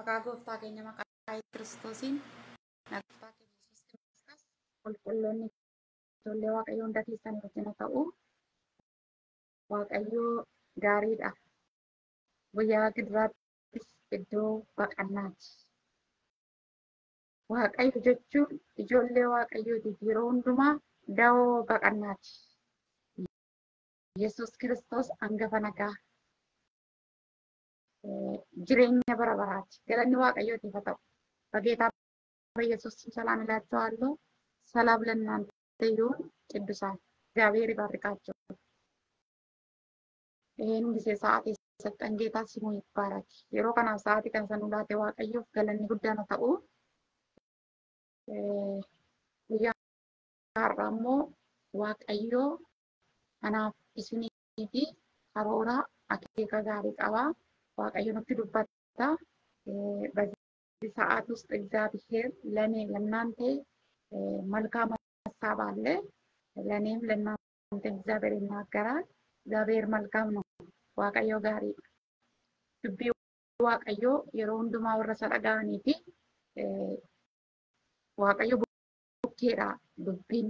Maqaa gooftaa keenya maqaa Kiristoosiin nagaa Yesuus Kiristoos qulqulloonni ijoollee Waaqayyoo hunda keessanii wajjin haa ta'u. Waaqayyoo gaariidha. Guyyaa gidiraattis iddoo baqannaati. Waaqayyo jechuun ijoollee Waaqayyootiif yeroo hundumaa da'oo baqannaati. Yesuus Kiristoos hangafa nagaa. Jireenya bara baraati. Galanni Waaqayyootiif haa ta'u. በጌታ በኢየሱስ ስም ሰላም እላችኋለሁ። ሰላም ለእናንተ ይሁን። ቅዱሳን እግዚአብሔር ይባርካችሁ። ይህን ጊዜ ሰዓት የሰጠን ጌታ ስሙ ይባረክ። የሮ ከናፍ ሰዓት ከንሰኑ ላቴ waaqayyoof galanni guddaan haa ta'u. Guyyaa har'aa immoo Waaqayyoo anaaf isinii fi karoora akeeka gaarii qaba. Waaqayyo nutti dubbata. ሰዓት ውስጥ እግዚአብሔር ለኔ ለእናንተ መልካም ሐሳብ አለ። ለኔም ለእናንተ እግዚአብሔር ይናገራል። እግዚአብሔር መልካም ነው። ዋቀዮ ጋሪ ዱቢ ዋቀዮ yeroo hundumaa warra sadaqaaniiti waaqayyo bukkeedha. Dubbiin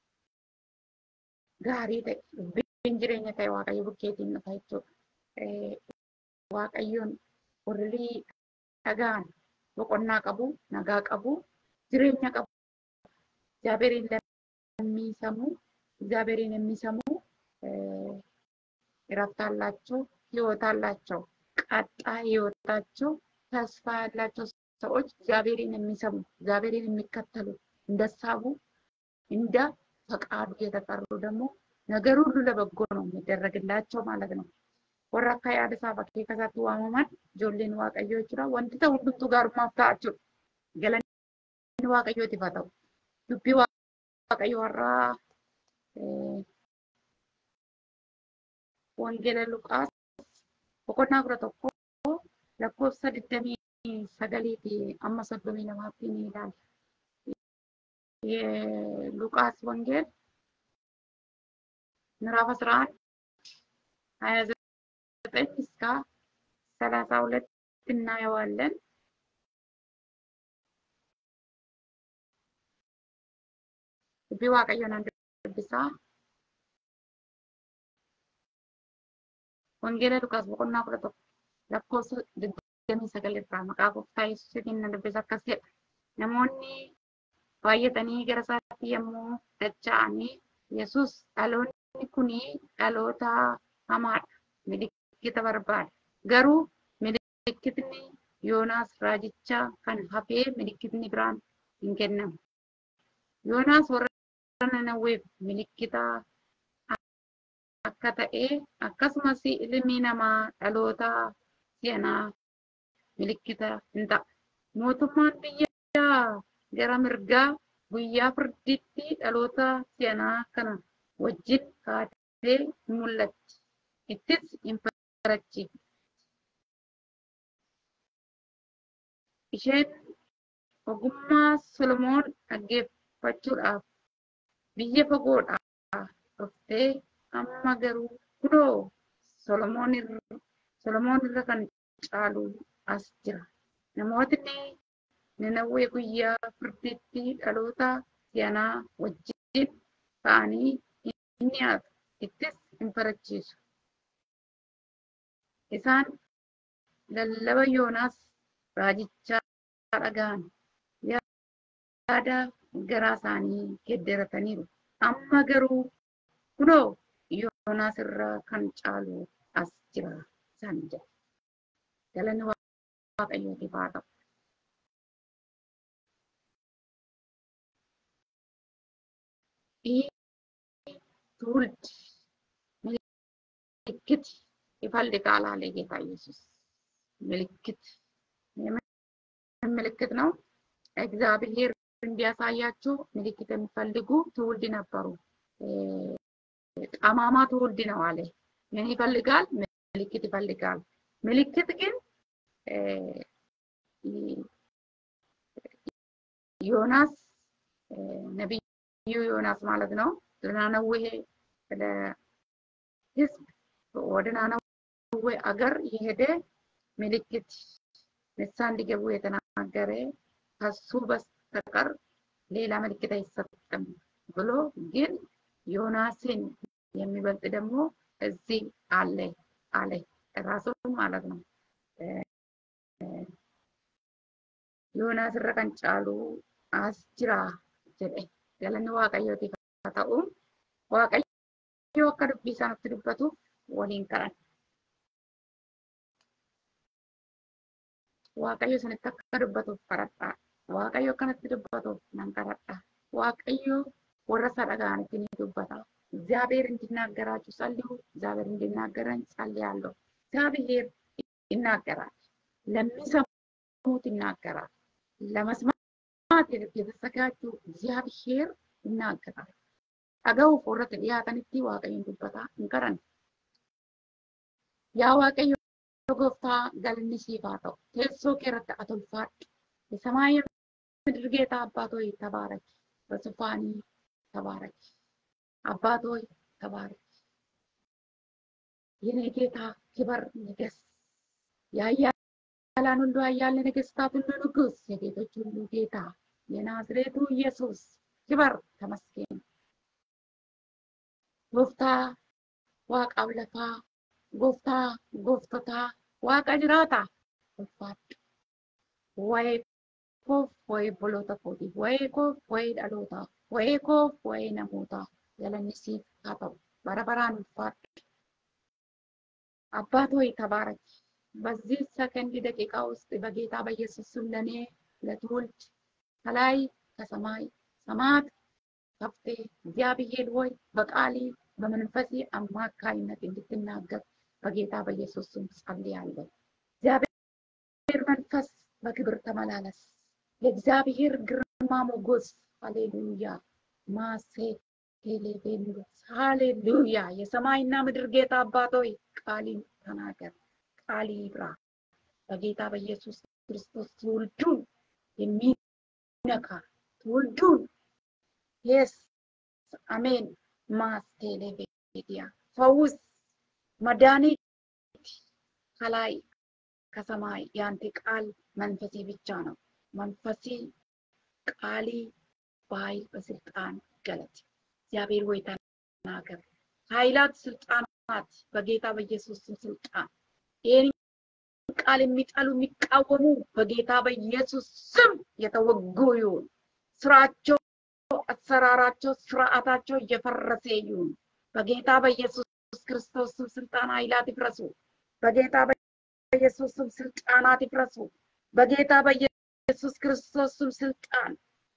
gaarii ta'e dubbiin jireenya ta'e waaqayyo bukkeetiin dhufa jechuudha. Waaqayyoon warri dhagaan boqonnaa qabu, nagaa qabu, jireenya qabu. እግዚአብሔርን ለሚሰሙ እግዚአብሔርን የሚሰሙ እረፍት አላቸው፣ ሕይወት አላቸው። ቀጣይ ሕይወታቸው ተስፋ ያላቸው ሰዎች እግዚአብሔርን የሚሰሙ እግዚአብሔርን የሚከተሉ እንደሳቡ እንደ ፈቃዱ የተጠሩ ደግሞ ነገር ሁሉ ለበጎ ነው የሚደረግላቸው ማለት ነው። ወራካ ያደሳ ባከ ከዛቱ ዋማማን ጆሌን ዋቀዮ ይችላል ወንድ ተውልቱ ጋር ማፍታቸው ገለን ዋቀዮ ይፈታው ዱቢ ዋቀዮ ወራ ወንጌል ሉቃስ ወቆና ብረቶኮ ለኮሰ ድደሚ ሰገሊቲ አመሰዶሚ ነማቲኒ ይላል። የሉቃስ ወንጌል ምዕራፍ 11 29 እስከ 32 እናየዋለን። ቢዋቀዮን አንድ ብሳ ወንጌል ሉቃስ በቆና ብረቶ ለኮስ ድደሚ ሰገሊቲ መቃ ጎፍታ ኢየሱስን እንደበዛ ከሰ ነሞኒ ባየተኒ ገረሳቲ የሙ ደቻኒ ኢየሱስ ዳሎኒ ኩኒ ዳሎታ አማድ ሚሊክita barbaada. Garuu milikitni Yoonaas raajicha kan hafee milikitni biraan hin kennamu. Yoonaas warra Nanawweef milikita akka ta'e akkasumas ilmi namaa dhaloota si'anaa milikita hin ta'a. Mootummaan biyyaa gara mirgaa guyyaa firdiitti dhaloota si'anaa kana wajjin kaatee mul'atti. Ittis imparachi. Isheen ogummaa Solomoon dhaggeeffachuudhaaf biyya fagoodhaa dhuftee amma garuu kunoo Solomoon irra kan caalu as jira. Namootni Nanawwee guyyaa firdiitti dhaloota si'anaa wajjin ta'anii ni nyaatu. Ittis imparachiisu. Isaan lallaba Yoonaas raajichaa dhaga'an yaada garaa isaanii gedderataniiru. Amma garuu kunoo Yoonaas irraa kan caalu as jira isaan jedha. Galanni Waaqayyootiif haa ta'u. ትውልድ ምልክት ይፈልጋል አለ ጌታ ኢየሱስ። ምልክት ምልክት ነው። እግዚአብሔር እንዲያሳያቸው ምልክት የሚፈልጉ ትውልድ ነበሩ። ጠማማ ትውልድ ነው አለ። ምን ይፈልጋል? ምልክት ይፈልጋል። ምልክት ግን ዮናስ ነብዩ ዮናስ ማለት ነው ለናነዌ ለህዝብ ወደ ናነዌ አገር የሄደ ምልክት ንስሐ እንዲገቡ የተናገረ ከሱ በስተቀር ሌላ ምልክት አይሰጥም ብሎ ግን ዮናስን የሚበልጥ ደግሞ እዚህ አለ አለ ራሱ ማለት ነው። ዮናስ ረቀን ጫሉ አስጅራ ጀደ ገለኒ waaqayyooti ta'u waaqayyo akka dubbii isaanitti dubbatu waliin karan waaqayyo sanitti akka dubbatuuf kadhadhaa waaqayyo akkanatti dubbatuuf nan kadhadhaa waaqayyo warra isa dhaga'anitti ni dubbata እግዚአብሔር እንዲናገራችሁ ጸልዩ እግዚአብሔር እንዲናገረን ጸልያለሁ እግዚአብሔር ይናገራል ለሚሰሙት ይናገራል ለመስማት የተዘጋጁ እግዚአብሔር ይናገራል አገው ወረት ዲያታንቲ waaqayዮን dubbata እንከረን ያ waaqayዮ ጎፍታ galni siifaa ta'u teessoo keerratti atolfaadhu የሰማይ ምድር ጌታ አባት ሆይ ተባረክ በዙፋኒ ተባረክ አባት ሆይ ተባረክ የኔ ጌታ ክብር ንገስ ያያላን ሁሉ ያያለ ነገስታት ሁሉ ንጉስ የጌቶች ሁሉ ጌታ የናዝሬቱ ኢየሱስ ክብር ተመስገን ጎፍታ ዋቃው ለፋ ጎፍታ ጎፍቶታ ዋቃ ጅራታ ጎፍታድ ወይ ኮፍ ወይ ቦሎታ ኮዲ ወይ ኮፍ ወይ ዳሎታ ወይ ኮፍ ወይ ነሞታ ያለንሲ ካታው በረበራን ፋት አባት ሆይ ተባረክ በዚህ ሰከንድ ደቂቃ ውስጥ በጌታ በኢየሱስ ስም ለኔ ለትውልድ ከላይ ከሰማይ ሰማት ከፍቴ እግዚአብሔር ሆይ በቃሊ በመንፈሴ አማካይነት እንድትናገር በጌታ በኢየሱስ ስም ጸልያለሁ እግዚአብሔር መንፈስ በክብር ተመላለስ የእግዚአብሔር ግርማ ሞገስ ሃሌሉያ ማሴ ሄሌቤሉ ሃሌሉያ የሰማይና ምድር ጌታ አባት ሆይ ቃልን ተናገር ቃል ይብራ በጌታ በኢየሱስ ክርስቶስ ትውልዱን የሚነካ ትውልዱን የስ አሜን ማስቴሌቤዲያ ፈውስ መድኃኒት ከላይ ከሰማይ ያንተ ቃል መንፈሴ ብቻ ነው መንፈሴ ቃሊ በኃይል በስልጣን ገለጥ እግዚአብሔር ሆይ ተናገር ኃይላት ስልጣናት በጌታ በኢየሱስ ስልጣን ይህን ቃል የሚጣሉ የሚቃወሙ በጌታ በኢየሱስ ስም የተወጉ ይሁን ስራቸው አሰራራቸው ስርዓታቸው እየፈረሰ ይሁን በጌታ በኢየሱስ ክርስቶስ ስም ስልጣን ኃይላት ይፍረሱ በጌታ በኢየሱስ ስም ስልጣናት ይፍረሱ በጌታ በኢየሱስ ክርስቶስ ስም ስልጣን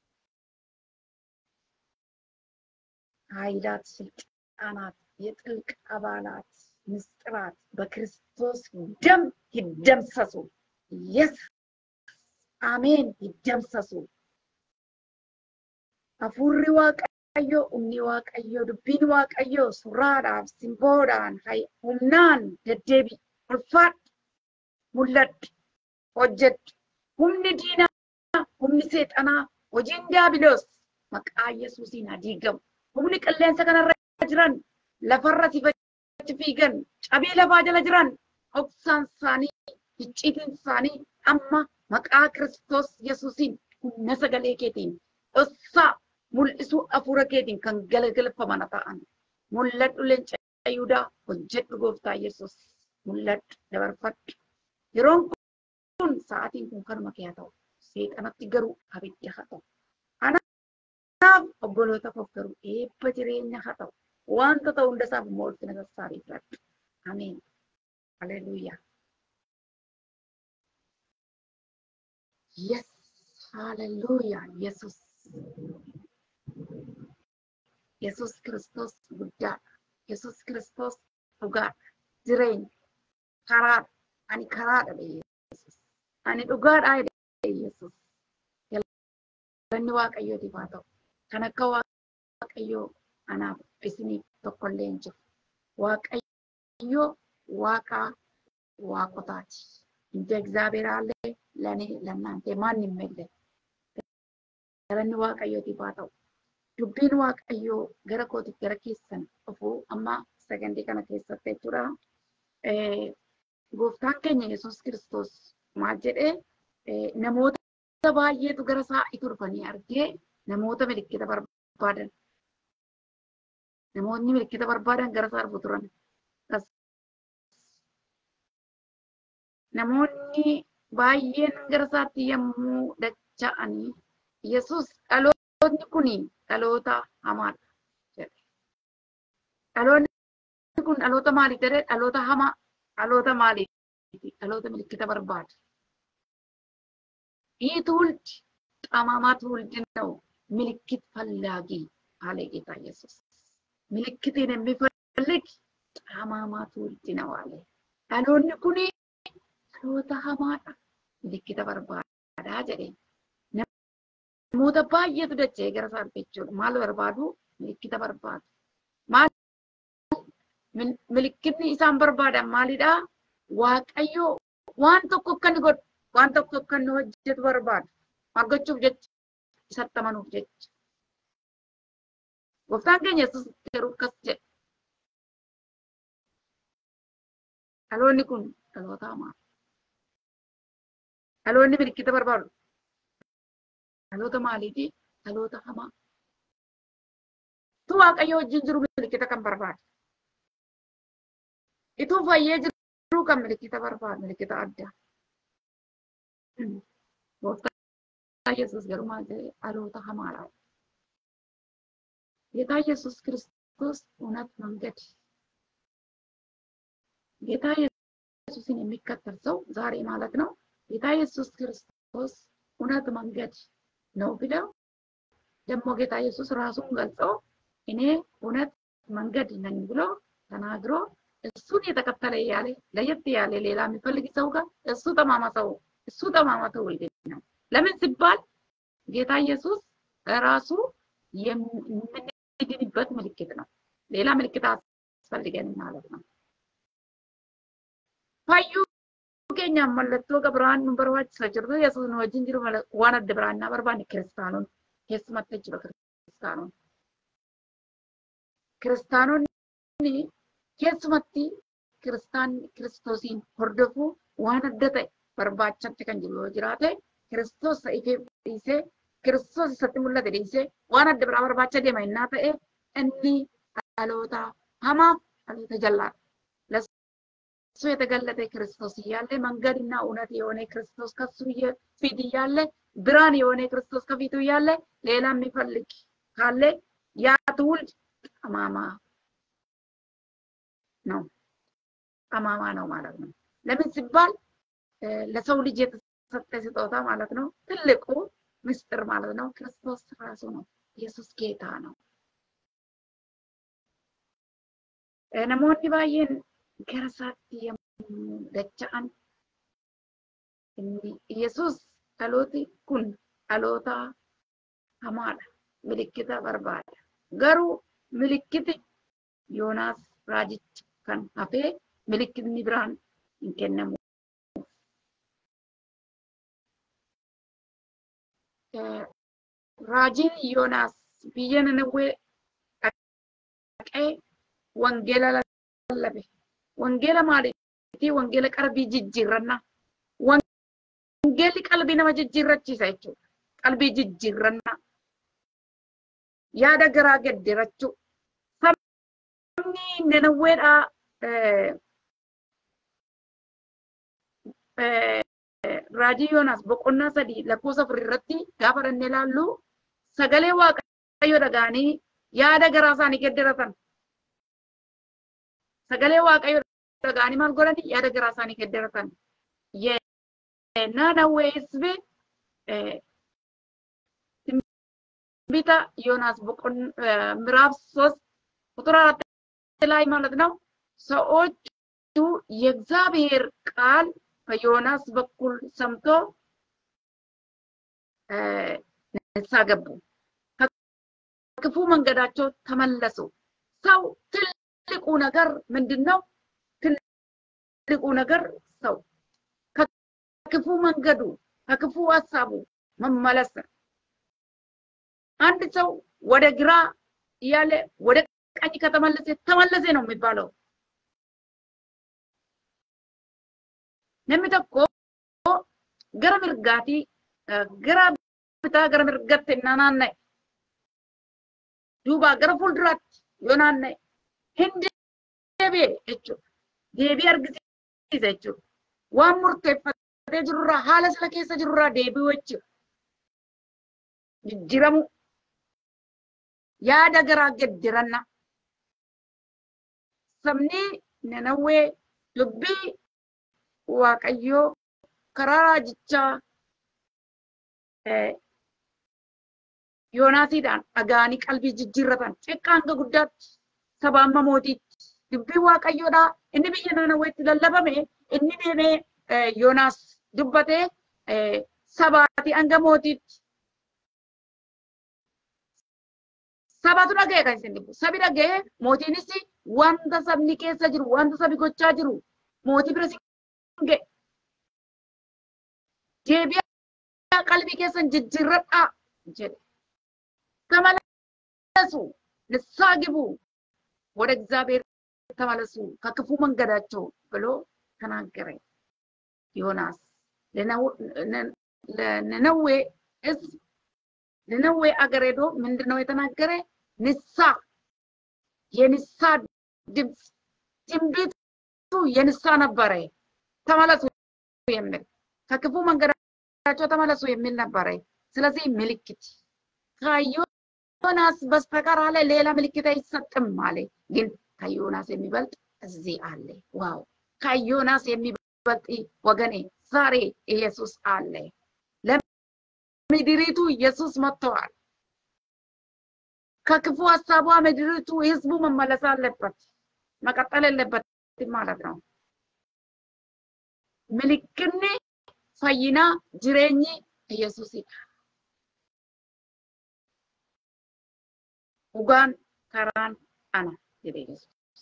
ኃይላት ስልጣናት የጥልቅ አባላት ምስጥራት በክርስቶስ ደም ይደምሰሱ ኢየስ አሜን ይደምሰሱ አፉሪ ዋቀዮ ኡኒ ዋቀዮ ዱቢን ዋቀዮ ሱራዳን ሲምቦዳን ሃይ ሁምናን ደደቢ አልፋት ሙለድ ሆጀት ሁምኒ ዲና ሁምኒ ሰይጣና ወጂን ዲያብሎስ መቃ ኢየሱስን አዲገም humni qilleensa kanarra jiran lafarra fiigan cabee lafaa jala jiran oksaan isaanii icciitiin isaanii amma maqaa Kiristoos Yesuusiin humna sagalee keetiin dhossaa mul'isuu hafuura keetiin kan galagalfaman ta'an mul'adhu leenca Yihuudaa hojjedhu gooftaa Yesuus mul'adhu dabarfadhu yeroon kun sa'aatiin kun kanuma kee haa ta'u seexanatti garuu abidda haa ta'u obboloota fofkaru eebba jireenya haa ta'u wanta ta'u hundasaaf moolti nasassaarii filadhu ameen haleluuyaa yes haleluuyaa yesus Kiristoos guddaadha yesus Kiristoos dhugaadha jireenya karaadha ani karaadha yesus ani dhugaadha yesus galanni waaqayyootiif haa ta'u kan akka waaqayyo anaaf isiniif tokkollee hin jiru waaqayyo waaqa waaqotaati እንደ እግዚአብሔር አለ ለኔ ለእናንተ ማንም የለም galanni waaqayyootiif haa ta'u dubbiin waaqayyo gara kootiif gara keessan dhufu amma sagandee kana keessatti jechuudha gooftaan keenya Yesuus Kiristoos maal jedhee namoota baay'eetu gara isaa itti dhufanii argee namoota milikkita barbaadan namoonni milikkita barbaadan gara isaa dhufu turan. Namoonni baay'een gara isaatti yommuu dacha'anii Yesuus dhalootni kuni dhaloota hamaadha jedhe. Dhaloonni kun dhaloota maalii jedhee dhaloota hamaa dhaloota maaliiti? Dhaloota milikkita barbaada. ይህ ትውልድ ጠማማ ትውልድ ነው ምልክት ፈላጊ አለ ጌታ ኢየሱስ። ምልክትን የሚፈልግ ጠማማ ትውልድ ነው አለ። dhaloonni kun dhaloota hamaadha milikkita barbaada jedhe. Namoota baay'eetu dachee gara isaa dhufe jechuudha. Maal barbaadu? Milikkita barbaadu. Maal milikkitni isaan barbaadan maalidha? Waaqayyo waan tokko akka inni godhu waan tokko akka inni hojjetu barbaadu. Maal gochuuf jecha? Isatti amanuuf jecha. Gooftaan keenya Yesuus yeroo akkas jedhe. Dhaloonni kun dhaloota hamaa. Dhaloonni milikkita barbaadu. Dhaloota maaliiti? Dhaloota hamaa. Tu Waaqayyo wajjin jiru milikkita kan barbaadu. Ituu fayyee jiru kan milikkita barbaadu, milikkita addaa. Gooftaan Yesuus garuu maal jedhee dhaloota hamaadha. ጌታ ኢየሱስ ክርስቶስ እውነት መንገድ ጌታ ኢየሱስን የሚከተል ሰው ዛሬ ማለት ነው ጌታ ኢየሱስ ክርስቶስ እውነት መንገድ ነው ብለው ደግሞ ጌታ ኢየሱስ ራሱን ገልጾ እኔ እውነት መንገድ ነኝ ብሎ ተናግሮ እሱን የተከተለ ያለ ለየት ያለ ሌላ የሚፈልግ ሰው ጋር እሱ ጠማማ ትውልድ ነው። ለምን ሲባል ጌታ ኢየሱስ ራሱ የምንድንበት ምልክት ነው። ሌላ ምልክት አስፈልገን ማለት ነው። ፋዩ keenya mallattoo gabraan nu barbaachisa jirtu Yesuus nu wajjin jiru waan adda biraannaa barbaanne kiristaanoon keessumatti jiru kiristaanonni keessumatti kiristoosiin hordofuu waan adda ta'e barbaachatti kan jiru yoo jiraate Kiristoos ifee dhiisee Kiristoos isatti mul'ate dhiisee waan adda biraa barbaacha deema innaa ta'e inni dhaloota hamaaf dhaloota jal'aadha. እሱ የተገለጠ ክርስቶስ እያለ መንገድና እውነት የሆነ ክርስቶስ ከሱ ፊት እያለ ብርሃን የሆነ ክርስቶስ ከፊቱ እያለ ሌላ የሚፈልግ ካለ ያ ትውልድ ጠማማ ነው ማለት ነው። ለምን ሲባል ለሰው ልጅ የተሰጠ ስጦታ ማለት ነው። ትልቁ ምስጢር ማለት ነው ክርስቶስ ራሱ ነው። ኢየሱስ ጌታ ነው። namoonni baay'een gara isaatti dacha'an Yesuus dhalooti kun dhaloota hamaadha. Milikkita barbaada. Garuu milikkiti Yoonaas raajicha kan hafee milikkitni biraan hin kennamu. Raajiin Yoonaas biyya Nanawwee dhaqee wangeela lallabe. Wangeela maaliiti? Wangeela qalbii jijjiirrannaa. Wangeelli qalbii nama jijjiirrachiisa jechuudha. Qalbii jijjiirrannaa. Yaada garaa gaddirachuu. Sabni Nanawweedhaa raajii Yoonaas boqonnaa 3 lakkoofsa 4 irratti gaafa dhannee ilaallu sagalee Waaqayyoo dhaga'anii yaada garaa isaanii gaddiratan. Sagalee Waaqayyoo dhaga'anii maal godhani? Yaada garaa isaanii gaddiratan. Nanawwee hizbi ትንቢተ ዮናስ ምዕራፍ 3 ቁጥር 4 ላይ ማለት ነው ሰዎቹ የእግዚአብሔር ቃል በዮናስ በኩል ሰምቶ ንስሐ ገቡ፣ ከክፉ መንገዳቸው ተመለሱ። ሰው ትልቁ ነገር ምንድነው? ትልቁ ነገር ሰው ከክፉ መንገዱ ከክፉ ሐሳቡ መመለስ። አንድ ሰው ወደ ግራ ያለ ወደ ቀኝ ተመለሰ ነው የሚባለው። namni tokko gara mirgaati gara bitaa gara mirgaatti naanna'e duuba gara fuulduraatti yoo naanna'e hindi deebi'e jechuudha. Deebii argisiisa jechuudha. Waan murteeffatee jirurraa haala sila keessa jirurraa deebi'u jechuudha. Jijjiiramu yaada garaa geddiranna. Sabni Nanawwee dubbii Waaqayyoo karaa raajichaa Yoonaasiidhaan dhagaanii qalbii jijjiirratan xiqqaa hanga guddaatti saba amma mootiitti dubbii Waaqayyoodhaa inni biyya Nanawweetti lallabame inni deemee Yoonaas dubbatee sabaati hanga mootiitti sabatu dhaga'e kan isin dubbu sabi dhaga'e mootiinis wanta sabni keessa jiru wanta sabi gochaa jiru mootii bira sin ga'e deebi'aa qalbii keessan jijjiirradhaa jedhe ተመለሱ ንስሐ ግቡ ወደ እግዚአብሔር ተመለሱ ከክፉ መንገዳቸው ብሎ ተናገረ ዮናስ ለነዌ አገር ሄዶ ምንድነው የተናገረ ንስሐ የንስሐ ድምፅ ትንቢቱ የንስሐ ነበረ ተመለሱ የሚል ከክፉ መንገዳቸው ተመለሱ የሚል ነበረ ስለዚህ ምልክት ከዮናስ በስተቀር አለ ሌላ ምልክት አይሰጥም አለ ግን ከዮናስ የሚበልጥ እዚህ አለ ዋው ከዮናስ የሚበልጥ ወገኔ ዛሬ ኢየሱስ አለ ለምድሪቱ ኢየሱስ መጥቷል ከክፉ ሐሳቧ ምድሪቱ ህዝቡ መመለስ አለበት መቀጠል አለበት ማለት ነው ምልክት ፈይና ጅሬኝ ኢየሱስ Ugan karan ana jedhe Yesus.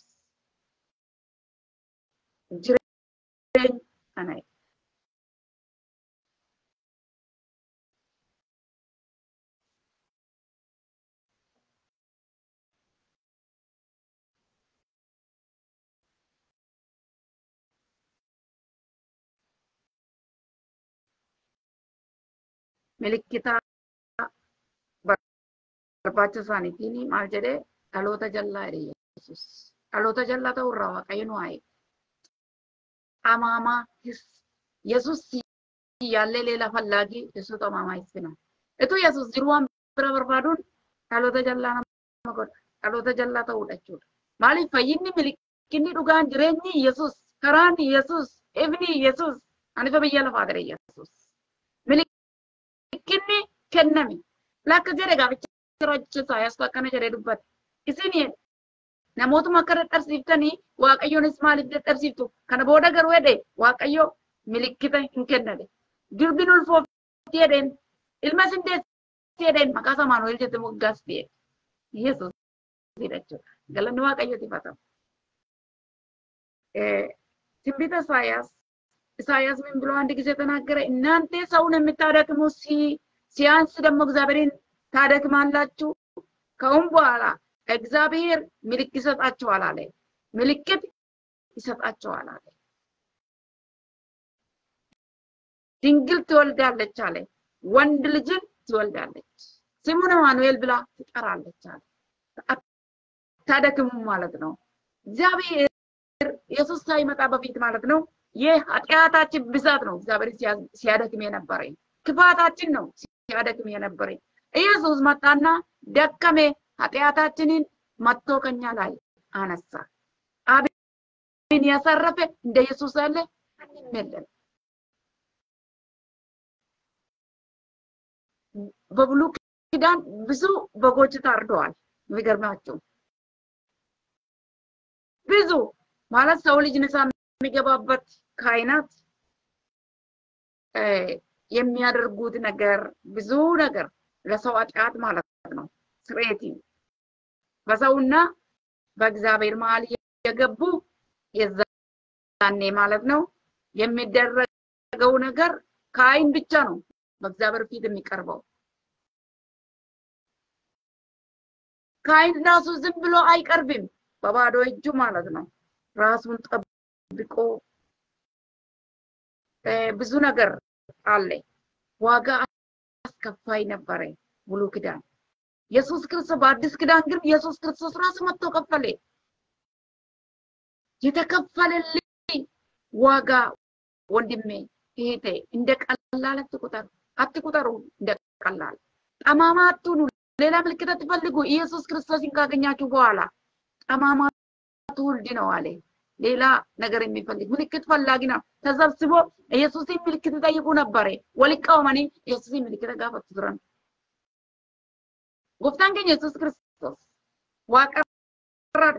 Jireenya ana. Milikkita barbaachisaaniitiin maal jedhee dhaloota jallaa jedhe Yesus. Dhaloota jallaa ta'urraa Waaqayyo nu haa eegu. Amaamaa Yesus yaallee leela fallaagii Yesuus amaamaa ibsina. Etu Yesus jiru waan bira barbaaduun dhaloota jallaa nama godha. Dhaloota jallaa ta'uudha jechuudha. Maaliif fayyinni milikinni dhugaan jireenyi Yesus karaan Yesus ifni Yesus anifa biyya lafaa gare Yesus. Milikinni kenname. Lakka jedhe gaaficha Rochisa yas akkana jedhee dubbate. Isin namootuma akka dadhabsiiftanii Waaqayyoon maaliif dadhabsiiftu? Kana booda garuu jedhe Waaqayyo milikkita hin kennade. Durbin ulfoofti jedheen ilma sindeessi jedheen maqaa Samaanu'eel jette moggaas ta'e. Yesuus jechuudha. Galanni Waaqayyooti fatama. ትንቢተ ኢሳያስ ምን ብሎ አንድ ጊዜ ተናገረ? እናንተ ሰውን የምታደክሙ ሲያንስ ደግሞ እግዚአብሔርን ታደክማላችሁ ከአሁን በኋላ እግዚአብሔር ምልክት ይሰጣችኋል አለ ምልክት ይሰጣችኋል አለ ድንግል ትወልዳለች አለ ወንድ ልጅን ትወልዳለች ስሙን አማኑኤል ብላ ትጠራለች አለ ታደክሙ ማለት ነው እግዚአብሔር ኢየሱስ ሳይመጣ በፊት ማለት ነው የኃጢአታችን ብዛት ነው እግዚአብሔር ሲያደክም የነበረ ክፋታችን ነው ሲያደክም የነበረ ኢየሱስ መጣና ደከመ ኃጢአታችንን መጥቶ ከኛ ላይ አነሳ አብን ያሰረፈ እንደ ኢየሱስ አለ አንመለም በብሉይ ኪዳን ብዙ በጎች ታርደዋል የሚገርማቸው ብዙ ማለት ሰው ልጅ ንሳ የሚገባበት ካይናት የሚያደርጉት ነገር ብዙ ነገር ለሰው ኃጢአት ማለት ነው ስሬቲ በሰውና በእግዚአብሔር መሃል የገቡ የዛኔ ማለት ነው የሚደረገው ነገር ካይን ብቻ ነው በእግዚአብሔር ፊት የሚቀርበው ካይን ራሱ ዝም ብሎ አይቀርብም በባዶ እጁ ማለት ነው ራሱን ጠብቆ ብዙ ነገር አለ ዋጋ አስከፋይ ነበረ ብሉይ ኪዳን ኢየሱስ ክርስቶስ በአዲስ ኪዳን ግን ኢየሱስ ክርስቶስ ራሱ መጥቶ ከፈለ የተከፈለልኝ ዋጋ ወንድሜ ይሄ እንደ ቀላል አትቁጠሩ እንደ ቀላል ጠማማ አትሁኑ ሌላ ምልክት አትፈልጉ ኢየሱስ ክርስቶስን ካገኛችሁ በኋላ ጠማማ ትውልድ ነው አለ ሌላ ነገር የሚፈልግ ምልክት ፈላጊ ነው ተሰብስቦ ኢየሱስን ምልክት ጠይቁ ነበር ወልቀውማኒ ኢየሱስን ምልክት ጋፈቱ ድረን ጎፍታን ከኝ ኢየሱስ ክርስቶስ ዋቀራር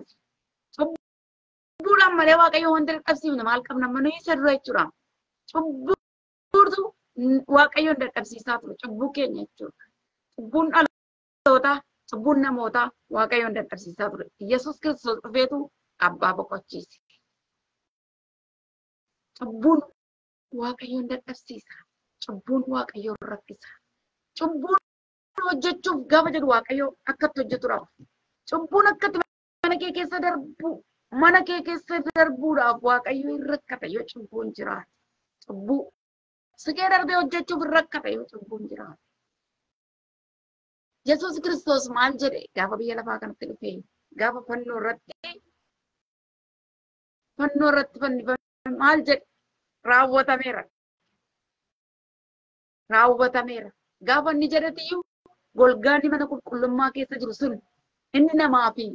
ቡላ ማለ ዋቀዮ ወንደር ቀብሲም ማልቀም ነው ምን ይሰሩ አይቹራ ቡርቱ ዋቀዮ እንደ ቀብሲሳት ነው ጭቡ ከኛቹ ጭቡን አልወጣ ጭቡን ነሞታ ዋቀዮ እንደ ቀብሲሳት ነው ኢየሱስ ክርስቶስ ቤቱ አባ በቆቺስ ጭቡን ዋቀዮ እንደ ቀብሲሳ ጭቡን ዋቀዮ ረክሳ ጭቡን ወጀቹፍ ጋበጀ ዋቀዮ አከት ወጀቱራ ጭቡን አከት ማነኬ ከሰ ደርቡ ዳፍ ዋቀዮ ይረከተ የጭቡን ጅራ ጭቡ ስጌ ደርቤ ወጀቹፍ ይረከተ የጭቡን ጅራ ኢየሱስ ክርስቶስ ማል ጀደ ጋፈ በየለፋ ከነት ልፌ ጋፈ ፈኖ ረቴ ማል ጀደ raawwatameera gaafa inni jedhatiyyuu golgaanni mana qulqullummaa keessa jiru sun inni namaa fi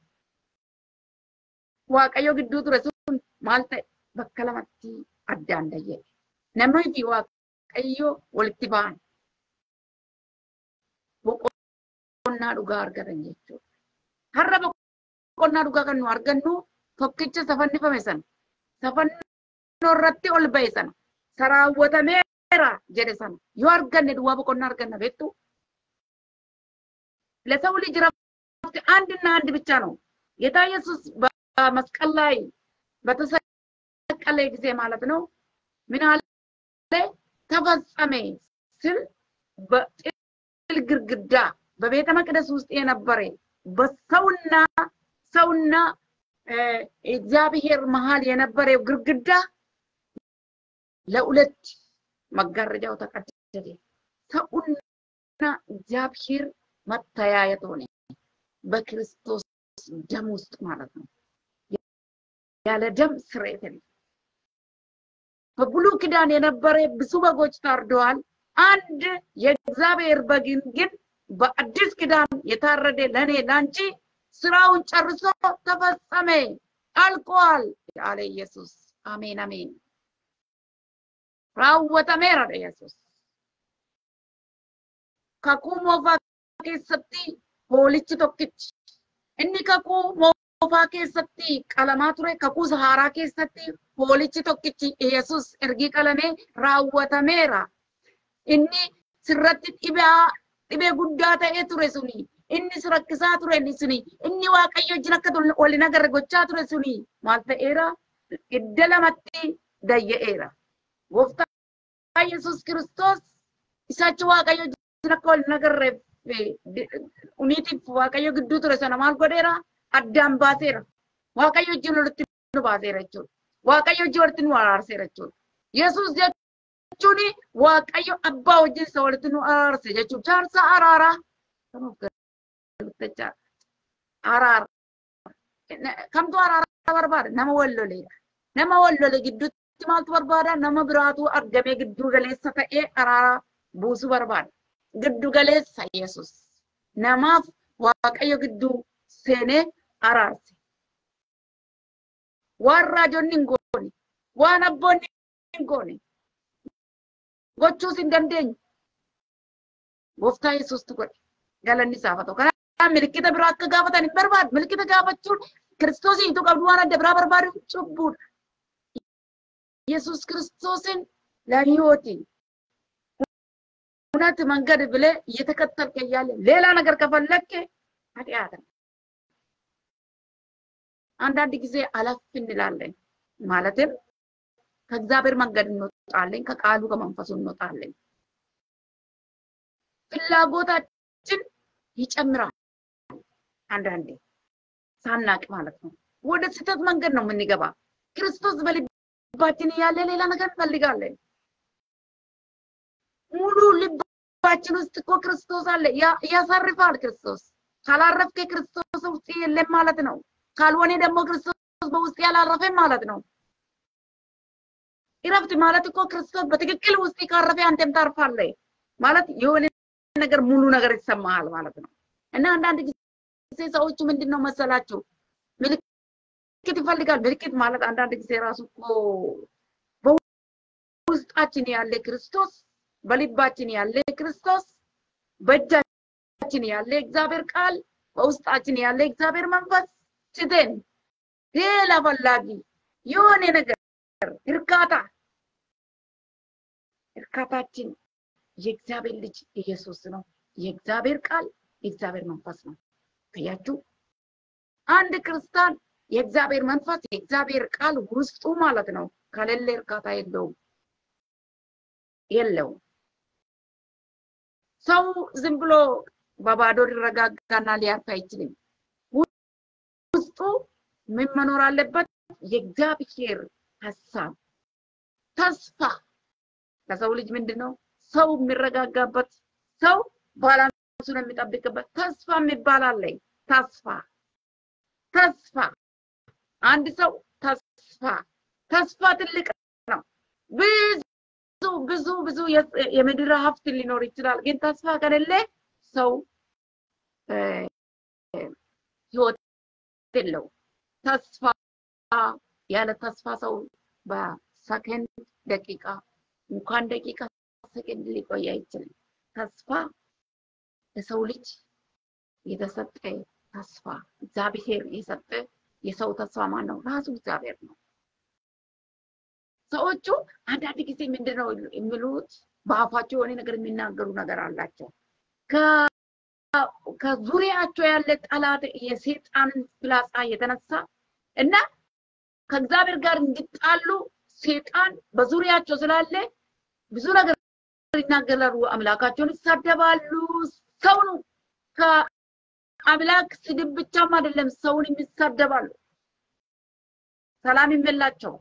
waaqayyo gidduu ture sun maal ta'e bakka lamatti addaan dayye namni fi waaqayyo walitti ba'an boqonnaa dhugaa argatan jechuudha har'a boqonnaa dhugaa kan nu argannu tokkicha safannifame sana safannoorratti ol ba'e sana saraawwatameera jedhe sana yoo arganne duwwaa boqonnaa arganna beektu ለሰው ልጅ ረፍት አንድና አንድ ብቻ ነው ጌታ ኢየሱስ በመስቀል ላይ በተሰቀለ ጊዜ ማለት ነው ምን አለ ተፈጸመ ሲል በጥል ግርግዳ በቤተ መቅደስ ውስጥ የነበረ በሰውና እግዚአብሔር መሃል የነበረው ግርግዳ ለሁለት መጋረጃው ተቀደደ ሰውና እግዚአብሔር መተያየት ሆነ በክርስቶስ ደም ውስጥ ማለት ነው ያለ ደም ስርየት ነው በብሉይ ኪዳን የነበረ ብዙ በጎች ታርደዋል አንድ የእግዚአብሔር በግ ግን በአዲስ ኪዳን የታረደ ለኔ ላንቺ ስራውን ጨርሶ ተፈጸመ አልቋል ያለ ኢየሱስ አሜን አሜን raawwatameera ኢየሱስ ካኩሞፋ keessatti hoolichi tokkichi inni kakuu moofaa keessatti qalamaa ture kakuu saharaa keessatti hoolichi tokkichi Yesus ergi qalamee raawwatameera inni sirratti dhibee guddaa ta'ee ture suni inni sirakkisaa ture inni waaqayyo wajjin akka waliin agarre gochaa ture suni maal ta'eera idda lamatti dayya'eera gooftaa Yesus Kiristoos isaachi waaqayyo wajjin akka waliin agarre unitif waaqayyo gidduu ture sana maal godheera addaan baaseera waaqayyo wajjin walitti nu baaseera jechuudha waaqayyo wajjin walitti nu araarseera jechuudha Yesus jechuun waaqayyo abbaa wajjin isa walitti nu araarse jechuudha jaarsa araaraa kanuuf galtecha araara kamtu araaraa barbaada nama wallole gidduutti maaltu barbaada nama biraatu argamee gidduu galeessa ta'ee araaraa buusu barbaada giddu galeessa Yesus namaaf waaqayyo gidduu seenee araarse waan raajonni hin goone waan abboonni hin goone gochuus hin dandeenye gooftaa Yesuustu godhe galanni isaaf haa ta'u kana milkita biraa akka gaafatan hin barbaadu milkita gaafachuun Kiristoosiin tu qabdu waan adda biraa barbaadu cubbuudha Yesus Kiristoosin ለሕይወቴ እውነት መንገድ ብለህ እየተከተልከ ያለ ሌላ ነገር ከፈለክ ኃጢአት ነው አንዳንድ ጊዜ አላፍ እንላለን ማለትም ከእግዚአብሔር መንገድ እንወጣለን ከቃሉ ከመንፈሱ እንወጣለን ፍላጎታችን ይጨምራል አንዳንዴ ሳናቅ ማለት ነው ወደ ስህተት መንገድ ነው የምንገባ ክርስቶስ በልባችን ያለ ሌላ ነገር እንፈልጋለን ሙሉ ልባችን ውስጥ እኮ ክርስቶስ አለ። ያሳርፋል ክርስቶስ። ካላረፍከ ክርስቶስ ውስጥ የለም ማለት ነው። ካልሆነ ደግሞ ክርስቶስ በውስጥ ያላረፈ ማለት ነው። እረፍት ማለት እኮ ክርስቶስ በትክክል ውስጥ ካረፈ አንተም ታርፋለህ ማለት የሆነ ነገር ሙሉ ነገር ይሰማሃል ማለት ነው። እና አንዳንድ ጊዜ ሰዎች ምንድነው መሰላችሁ ምልክት ይፈልጋል። ምልክት ማለት አንዳንድ ጊዜ ራሱ እኮ በውስጣችን ያለ ክርስቶስ፣ በልባችን ያለ ክርስቶስ፣ በእጃችን ያለ እግዚአብሔር ቃል፣ በውስጣችን ያለ እግዚአብሔር መንፈስ ሲደን ሌላ ፈላጊ የሆነ ነገር እርካታችን የእግዚአብሔር ልጅ ኢየሱስ ነው። የእግዚአብሔር ቃል የእግዚአብሔር መንፈስ ነው። ታያችሁ አንድ ክርስቲያን የእግዚአብሔር መንፈስ የእግዚአብሔር ቃል ውስጡ ማለት ነው ከሌለ እርካታ የለውም። ሰው ዝም ብሎ በባዶ ሊረጋጋና ሊያርፍ አይችልም። ውስጡ ምን መኖር አለበት? የእግዚአብሔር ሐሳብ፣ ተስፋ። ለሰው ልጅ ምንድነው ሰው የሚረጋጋበት፣ ሰው ባላንሱን የሚጠብቅበት ተስፋ የሚባል አለ። ተስፋ አንድ ሰው ተስፋ ትልቅ ነው። ብዙ የምድር ሀብት ሊኖር ይችላል፣ ግን ተስፋ ከሌለ ሰው ህይወት የለውም። ተስፋ ያለ ተስፋ ሰው በሰከንድ ደቂቃ እንኳን ደቂቃ ሰከንድ ሊቆይ አይችልም። ተስፋ ለሰው ልጅ የተሰጠ ተስፋ እግዚአብሔር የሰጠ የሰው ተስፋ ማን ነው? ራሱ እግዚአብሔር ነው። ሰዎቹ አንዳንድ ጊዜ ምንድነው የሚሉት? በአፋቸው የሆነ ነገር የሚናገሩ ነገር አላቸው። ከዙሪያቸው ያለ ጠላት የሰይጣን ፍላጻ የተነሳ እና ከእግዚአብሔር ጋር እንዲጣሉ ሰይጣን በዙሪያቸው ስላለ ብዙ ነገር ይናገራሉ። አምላካቸውን ይሳደባሉ። ሰውን ከአምላክ ስድብ ብቻም አይደለም ሰውን ይሳደባሉ። ሰላም ይመላቸው፣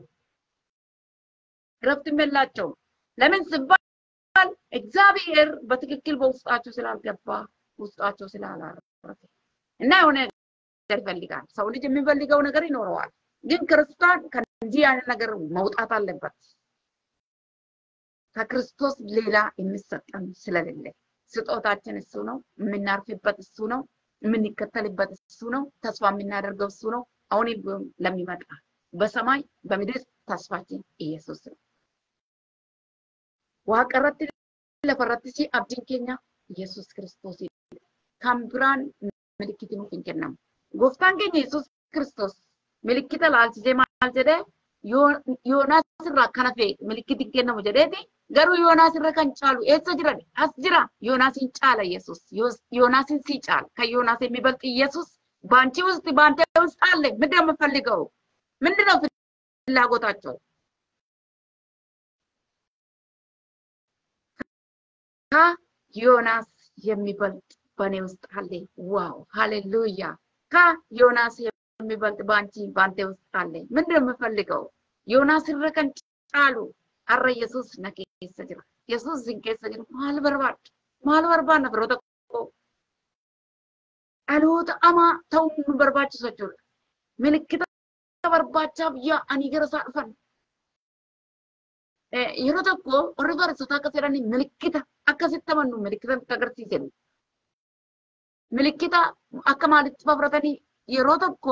ረፍት ይመላቸው። ለምን ሲባል እግዚአብሔር በትክክል በውስጣቸው ስላልገባ ውስጣቸው ስላላረፈ እና የሆነ ነገር ይፈልጋል። ሰው ልጅ የሚፈልገው ነገር ይኖረዋል። ግን ክርስቲያን ከዚህ አይነት ነገር መውጣት አለበት። ከክርስቶስ ሌላ የሚሰጠን ስለሌለ ስጦታችን እሱ ነው። የምናርፍበት እሱ ነው። የምንከተልበት እሱ ነው። ተስፋ የምናደርገው እሱ ነው። አሁን ለሚመጣ በሰማይ በምድር ተስፋችን ኢየሱስ ነው። ዋቀረት ለፈረትሲ አብዲን ኬኛ ኢየሱስ ክርስቶስ ካምብራን ምልክት ነው እንከናም ጎፍታን ኬኛ ኢየሱስ ክርስቶስ ምልክት ላልሲዜ ማል ጀደ ዮናስ ራከነፈ ምልክት እንከናም ጀደቲ ገሩ ዮናስ ረከን ጫሉ ኤሰ ጅራን አስጅራ ዮናስን ጫለ ኢየሱስ ዮናስን ሲጫል ከዮናስ የሚበልጥ ኢየሱስ ባንቺ ውስጥ ባንተ ውስጥ አለ። ምንድነው የምፈልገው? ምንድነው ፍላጎታቸው? ዮናስ የሚበልጥ በኔ ውስጥ አለ። ዋው ሃሌሉያ! ዮናስ የሚበልጥ ባንተ ውስጥ አለ። ምንድነው የምፈልገው? ዮናስ ረከን ጫሉ አረ ኢየሱስ ነከሰ ጅራ ኢየሱስ ዝንከሰ ጅራ ማልበርባድ ነብሮ ተቆ አሉት አማ ተው በርባችሰቹ ምልክት በርባቻብ ያ አኒገረሳ ፈን yeroo tokko warri barsiisota akka jedhani milikkita akkasitti amannu milikkita agarsiisan milikkita akka maalitti fafratani yeroo tokko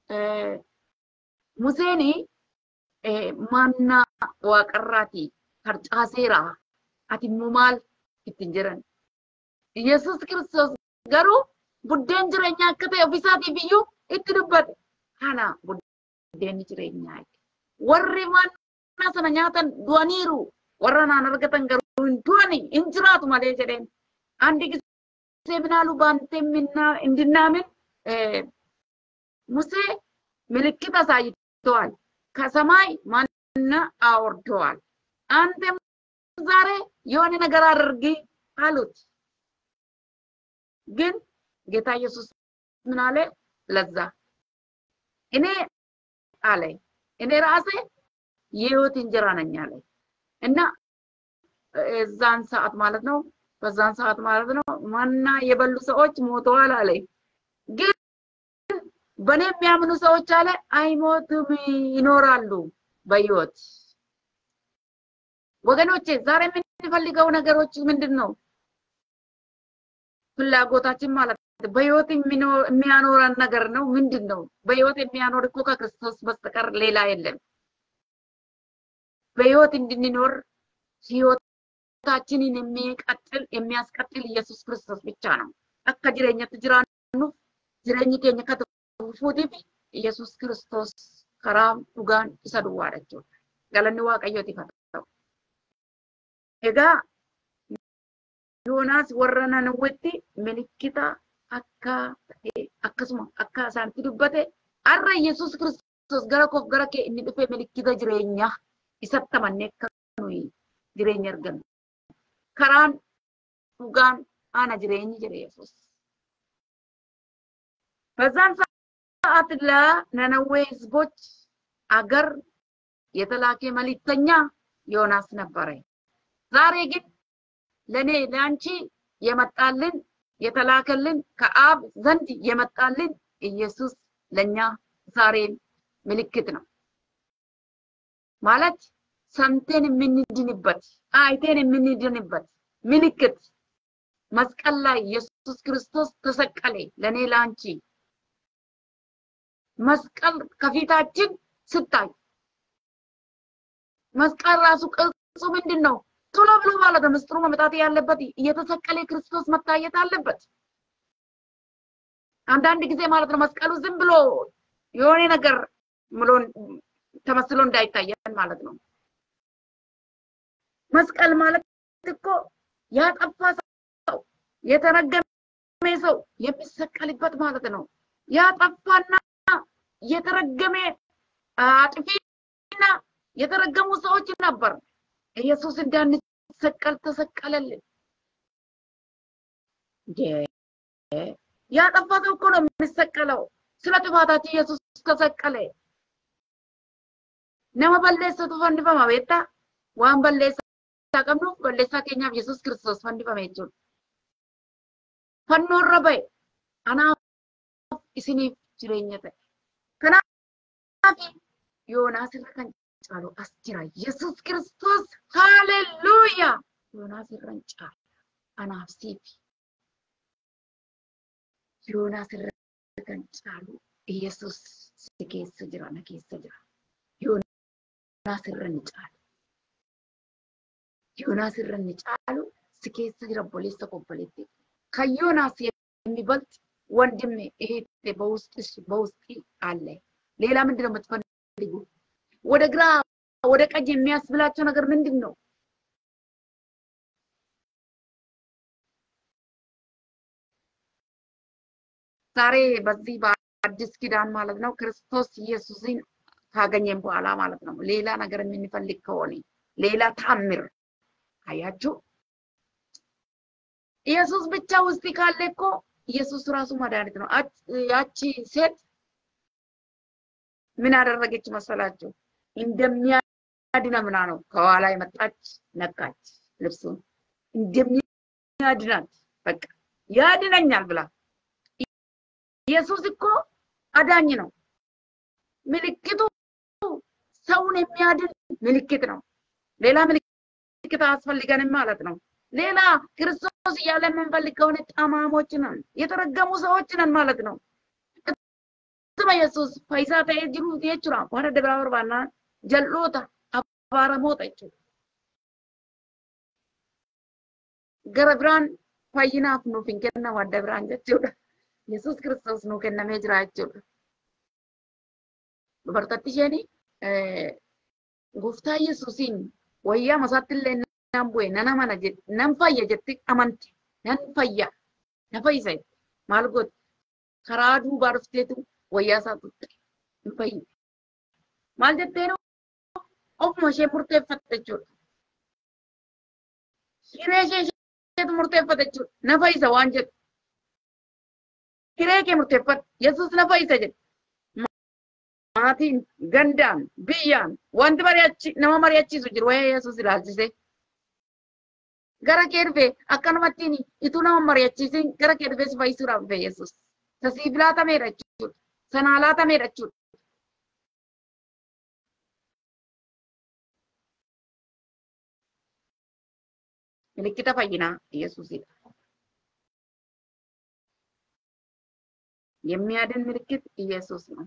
Museeni manna waaqarraati harcaaseera ati maal ittiin jiran Yesuus Kiristoos garuu buddeen jireenyaa akka ta'e ofiisaatii iyyuu itti dubbate kana buddeen jireenyaa warri sana nyatan duaniru warra naan argatan garuu duani injiraatu malee jedheen andi gisee binaalu baante minna indinaamin ሙሴ ምልክት አሳይቷል ከሰማይ ማንና አወርደዋል አንተም ዛሬ የሆነ ነገር አድርጊ አሉት ግን ጌታ ኢየሱስ ምን አለ ለዛ እኔ ራሴ የህይወት እንጀራ ነኝ አለ እና እዛን ሰዓት ማለት ነው በዛን ሰዓት ማለት ነው ማና የበሉ ሰዎች ሞተዋል አለ ግን በኔ የሚያምኑ ሰዎች አለ አይሞቱም ይኖራሉ በህይወት ወገኖቼ ዛሬ የምንፈልገው ነገሮች ምንድነው ፍላጎታችን ማለት በህይወት የሚያኖረን ነገር ነው ምንድነው በህይወት የሚያኖር እኮ ከክርስቶስ በስተቀር ሌላ የለም በህይወት እንድንኖር ህይወታችንን የሚያስቀጥል ኢየሱስ ክርስቶስ ብቻ ነው አካ ጅሬኛ ትጅራኑ ጅሬኝ ከኛ ከተፉቲፍ ኢየሱስ ክርስቶስ ከራም ዱጋን ይሰዱዋራቸው ገለኒ ዋቀዮት ይፈታው ኤጋ ዮናስ ወረና ነውቲ ምልክታ akkasuma akka isaanitti dubbate arra Yesuus Kiristoos gara koof gara kee inni dhufe milikkita jireenya isatti amannee akka nuyi jireenya argannu karaan dhugaan ana jireenyi jedhe Yesuus በዛን ሰዓት ለነነዌ ህዝቦች አገር የተላከ መልእክተኛ ዮናስ ነበረ ዛሬ ግን ለኔ ለአንቺ የመጣልን የተላከልን ከአብ ዘንድ የመጣልን ኢየሱስ ለኛ ዛሬ ምልክት ነው ማለት ሰምተን የምንድንበት አይተን የምንድንበት ምልክት መስቀል ላይ ኢየሱስ ክርስቶስ ተሰቀለ ለኔ ላንቺ መስቀል ከፊታችን ስታይ መስቀል ራሱ ቅርጹ ምንድነው ቶሎ ብሎ ማለት ነው ምስጥሩ መምጣት ያለበት እየተሰቀለ ክርስቶስ መታየት አለበት አንዳንድ ጊዜ ማለት ነው መስቀሉ ዝም ብሎ የሆነ ነገር ምሎን ተመስሎ እንዳይታየን ማለት ነው መስቀል ማለት እኮ ያጠፋ ሰው የተረገመ ሰው የሚሰቀልበት ማለት ነው ያጠፋና የተረገመ አጥፊና የተረገሙ ሰዎች ነበር ኢየሱስ እንዳንሰቀል ተሰቀለልን ያጠፋው እኮ ነው የሚሰቀለው ስለ ጥፋታችን ኢየሱስ ተሰቀለ ነማ በለሰቱ ፈንድፈማ ቤታ ዋን በለሰ ቀምኑ በለሳ ከኛ ኢየሱስ ክርስቶስ ፈንድፈማ ይችላል ፈኖረበ አና እስኒ ጅሬኛተ ከናፊ ዮናስ ለከን ጫሉ አስጅራ ኢየሱስ ክርስቶስ ሃሌሉያ ዮናስ ረንጫ አናፍሲፍ ዮናስ ለከን ጫሉ ኢየሱስ ስኬስ ጅራ ነኬስ ጅራ ዮናስ ረንጫሉ ስኬስ ጅራ ፖሊስ ተቆበለቲ ከዮናስ የሚበልጥ ወንድሜ እህቴ በውስጥ አለ ሌላ ምንድነው የምትፈልጉ ወደ ግራ ወደ ቀኝ የሚያስብላቸው ነገር ምንድነው ዛሬ በዚህ በአዲስ ኪዳን ማለት ነው ክርስቶስ ኢየሱስን ካገኘን በኋላ ማለት ነው ሌላ ነገር የምንፈልግ ከሆነ ሌላ ታምር አያችሁ ኢየሱስ ብቻ ውስጥ ካለ እኮ ኢየሱስ ራሱ መድኃኒት ነው ያቺ ሴት ምን አደረገች መሰላችሁ እንደሚያድና ምና ነው ከኋላ የመጣች ነካች ልብሱን እንደሚያድናት በቃ ያድነኛል ብላ ኢየሱስ እኮ አዳኝ ነው ምልክቱ ሰውን የሚያድን ምልክት ነው ሌላ ምልክት አስፈልገንም ማለት ነው ሌላ ክርስቶስ ያለ መንፈልገው ጠማሞች ነን የተረገሙ ሰዎች ነን ማለት ነው ስማ ኢየሱስ ፈይሳ ተይጅሩ ተይችራ ወረ ደብራወር ባና ጀሎታ አባረሞት አይቹ ገረብራን ፈይናፍ ነው ፍንከና ወደብራን ጀቹ ኢየሱስ ክርስቶስ ነው ከነመ ጅራችሁ በርታትሽኒ ጉፍታ ኢየሱስን ወያ መሳትለ namboe nana mana jet nam fayya jetti amanti nan fayya na faysa malgot karadu barftetu wayya satutte fayya mal jetteno of moshe murte fattechu kireshe jet murte fattechu na faysa wanjet kireke murte fat yesus na faysa jet mati gandan biyan wanti mariachi nama mariachi sujir waya yesus ilaalchise gara kee dhufe akkanumattiin ituu nama mari'achiisin gara kee dhufee si fayyisuudhaaf dhufe Yesuus. Sasiif laatameedha jechuudha. Sanaa laatameedha jechuudha. Milikkita fayyinaa Yesuusidha. የሚያድን ምልክት ኢየሱስ ነው።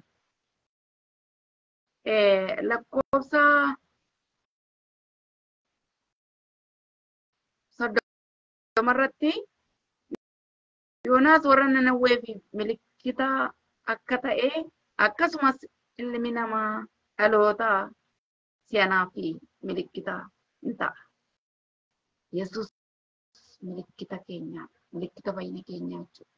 ለኮብሳ ሰደመረቲ ዮናስ ወረነ ነዌፊ ምልክታ አከታኤ አከሱማስ ilmi namaa dhaloota si'anaa fi milikkita hin ta'a. Yesuus milikkita keenya, milikkita fayyina keenya jechuudha.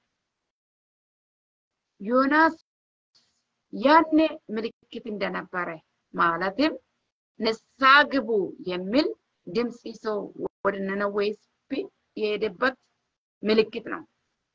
Yoonaas yaadne ምልክት እንደነበረ ማለትም ንስሐ ግቡ የሚል ድምጽ ይዞ ወደ ነነዌ የሄደበት ምልክት ነው።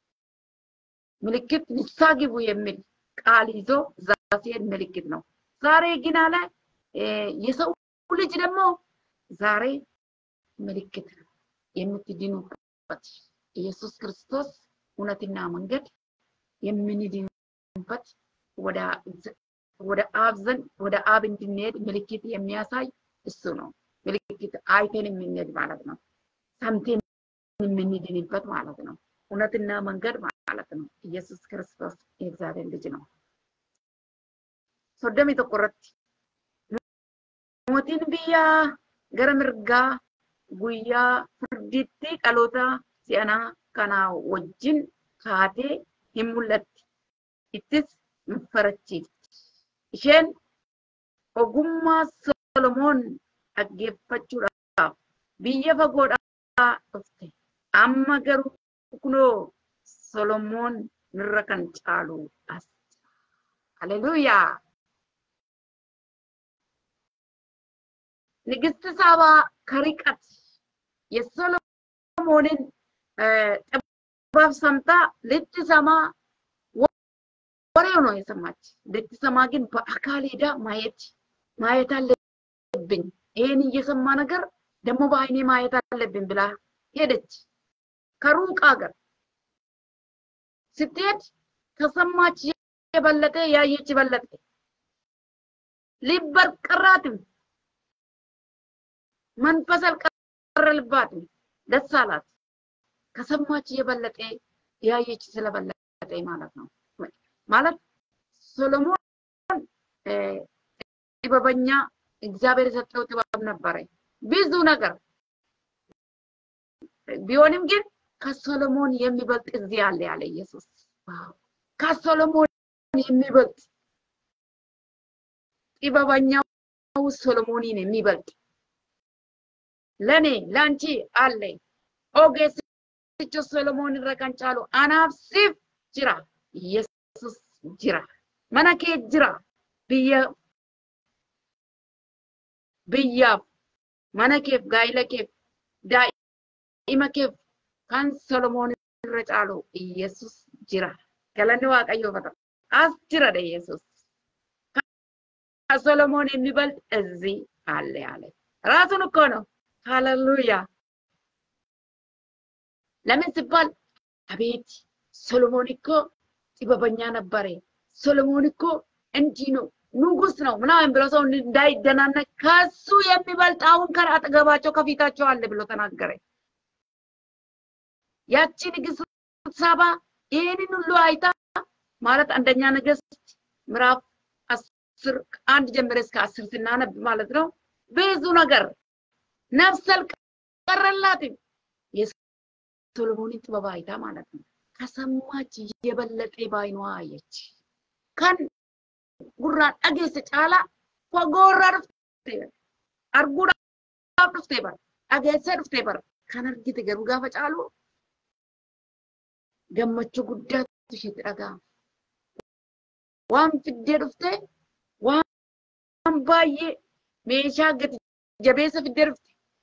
ምልክት ንስሐ ግቡ የሚል ቃል ይዞ ዛሲን ምልክት ነው። ዛሬ ግን አለ የሰው ልጅ ደግሞ ዛሬ ምልክት ነው የምትድኑበት ኢየሱስ ክርስቶስ እውነትና መንገድ የምንድንበት ወደ አብ ዘንድ ወደ አብ እንድንሄድ ምልክት የሚያሳይ እሱ ነው። ምልክት አይተን የምንሄድ ማለት ነው። ሰምተን የምንድንበት ማለት ነው። እውነትና መንገድ ማለት ነው። ኢየሱስ ክርስቶስ የእግዚአብሔር ልጅ ነው። ሶዶም የተቆረጥ ሞቲን ቢያ ገረምርጋ ጉያ ፍርዲቲ ቀሎታ ሲያና ከና ወጅን ካቴ himulat itis mfarachi isheen ogummaa Solomoon dhaggeeffachuudhaaf biyya fagoodhaa dhufte amma garuu kunoo Solomoon irra kan caalu as. Haleluuyaa. ንግስት ሳባ ከርቀት የሶሎሞንን ጥበብ ሰምታ ልትሰማ ወሬው ነው የሰማች። ልትሰማ ግን በአካል ሄዳ ማየት አለብኝ፣ ይሄን እየሰማ ነገር ደግሞ በአይኔ ማየት አለብኝ ብላ ሄደች። ከሩቅ ሀገር ስትሄድ ከሰማች የበለጠ ያየች በለጠ ሊበርቀራትም መንፈስ አልቀረልባትም፣ ደስ አላት። ከሰማች የበለጠ ያየች ስለበለጠ ማለት ነው። ማለት ሶሎሞን ጥበበኛ እግዚአብሔር የሰጠው ጥበብ ነበረ ብዙ ነገር ቢሆንም ግን ከሶሎሞን የሚበልጥ እዚህ አለ ያለ ኢየሱስ። ከሶሎሞን የሚበልጥ ጥበበኛው ሶሎሞንን የሚበልጥ ለኔ ላንቺ አለ ኦጌስቹ ሶሎሞን ረካንቻሉ አናፍሲፍ ጅራ ኢየሱስ ጅራ መናኬ ጅራ ብያ መናኬፍ ጋይለኬፍ ዳኢመኬፍ ካን ሶሎሞን ረጫሉ ኢየሱስ ጅራ ገለኔ ዋቀዮ ፈታ አስ ጅራ ደ ኢየሱስ ከሶሎሞን የሚበልጥ እዚህ አለ ያለ ራሱን እኮ ነው። ሃሌሉያ። ለምን ሲባል አቤት ሶሎሞን እኮ ጥበበኛ ነበረ፣ ሶሎሞን እኮ እንዲህ ነው ንጉስ ነው ምናምን ብሎ ሰው እንዳይደናነቅ ከሱ የሚበልጥ አሁን ከአጠገባቸው ከፊታቸው አለ ብሎ ተናገረ። ያቺ ንግስት ሳባ ይሄንን ሁሉ አይታ ማለት አንደኛ ነገሥት ምዕራፍ 10 1 ጀምሮ እስከ 10 ስናነብ ማለት ነው ብዙ ነገር ነፍሰል ቀረላትም የሶሎሞንን ጥበብ አይታ ማለት ነው። ከሰማች የበለጠ ባይኗ አየች። ካን ጉራን አገሰ ጫላ ፈጎራ ርፍቴ አርጉራ ርፍቴ በር አገሰ ርፍቴ በር ካነርጊት ገሩ ጋፈ ጫሉ ገመቹ ጉዳት ሽት ዳጋ ዋን ፍዴ ርፍቴ ዋን ባዬ ሜሻ ገት ጀቤሰ ፍዴ ርፍቴ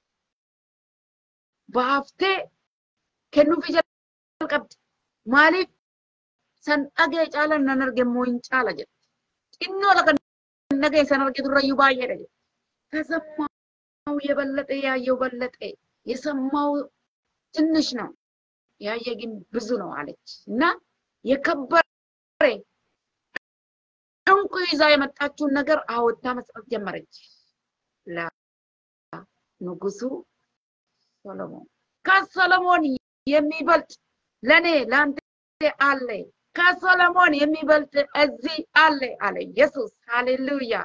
ባፍቴ ከኑ ፊጀል ቀብድ ማሊፍ ሰን አገ ጫላ ነነርገ ሞይን ጫላ ጀ ኢኖ ለከ ነገ ሰነርገ ዱራዩ ባየ ደ ከሰማው የበለጠ ያየው በለጠ የሰማው ትንሽ ነው ያየ ግን ብዙ ነው አለች እና የከበረ እንቁ ይዛ የመጣችውን ነገር አወጣ መስጠት ጀመረች ለንጉሱ ሰሎሞን። ከሰሎሞን የሚበልጥ ለኔ ላንተ አለ፣ ከሰሎሞን የሚበልጥ እዚህ አለ አለ ኢየሱስ። ሃሌሉያ።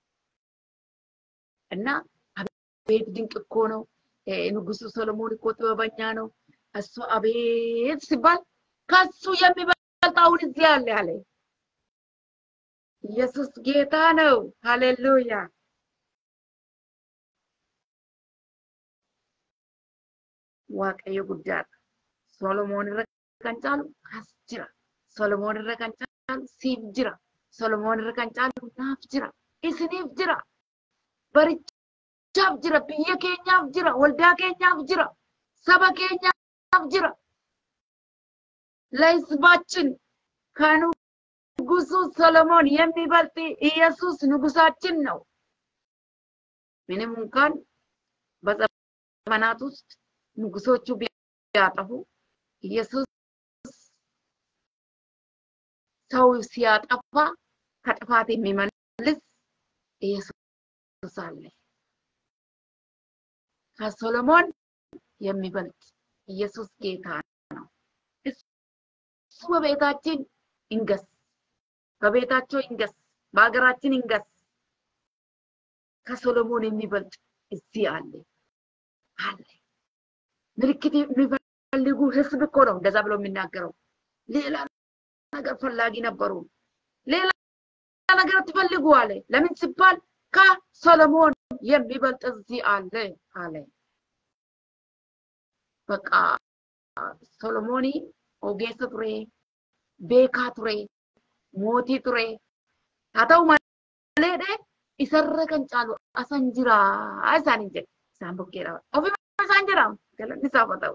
እና አቤት ድንቅ እኮ ነው ንጉሱ ሰሎሞን እኮ ጥበበኛ ነው። እሱ አቤት ሲባል ከሱ የሚበልጥ አሁን እዚህ አለ አለ። ኢየሱስ ጌታ ነው። ሃሌሉያ። waaqayyo guddaadha. Solomoon irra kan caalu as jira. Solomoon irra kan caalu siif jira. Solomoon irra kan caalu naaf jira. Isiniif jira. Barichaaf jira. Biyya keenyaaf jira. Waldaa keenyaaf jira. Saba keenyaaf jira. ለሕዝባችን ከንጉሱ ሰሎሞን የሚበልጥ ኢየሱስ ንጉሳችን ነው። ምንም እንኳን በዘመናት ውስጥ ንጉሶቹ ቢያጠፉ ኢየሱስ ሰው ሲያጠፋ ከጥፋት የሚመልስ ኢየሱስ አለ። ከሰሎሞን የሚበልጥ ኢየሱስ ጌታ ነው። እሱ በቤታችን ይንገስ፣ በቤታቸው ይንገስ፣ በአገራችን ይንገስ። ከሰሎሞን የሚበልጥ እዚህ አለ አለ። ምልክት የሚፈልጉ ህዝብ እኮ ነው እንደዛ ብሎ የሚናገረው። ሌላ ነገር ፈላጊ ነበሩ። ሌላ ነገር ትፈልጉ አለ። ለምን ሲባል ከሰሎሞን የሚበልጥ እዚህ አለ አለ። በቃ ሰሎሞኒ ኦጌሰ ቱሬ፣ ቤካ ቱሬ፣ ሞቲ ቱሬ ታታው ማለደ ኢሰረ ከን ጫሉ አሰንጅራ አይሳን እንጀ ሳምቦኬራ ኦፊ ሳንጅራ ገለኒ ሳፈታው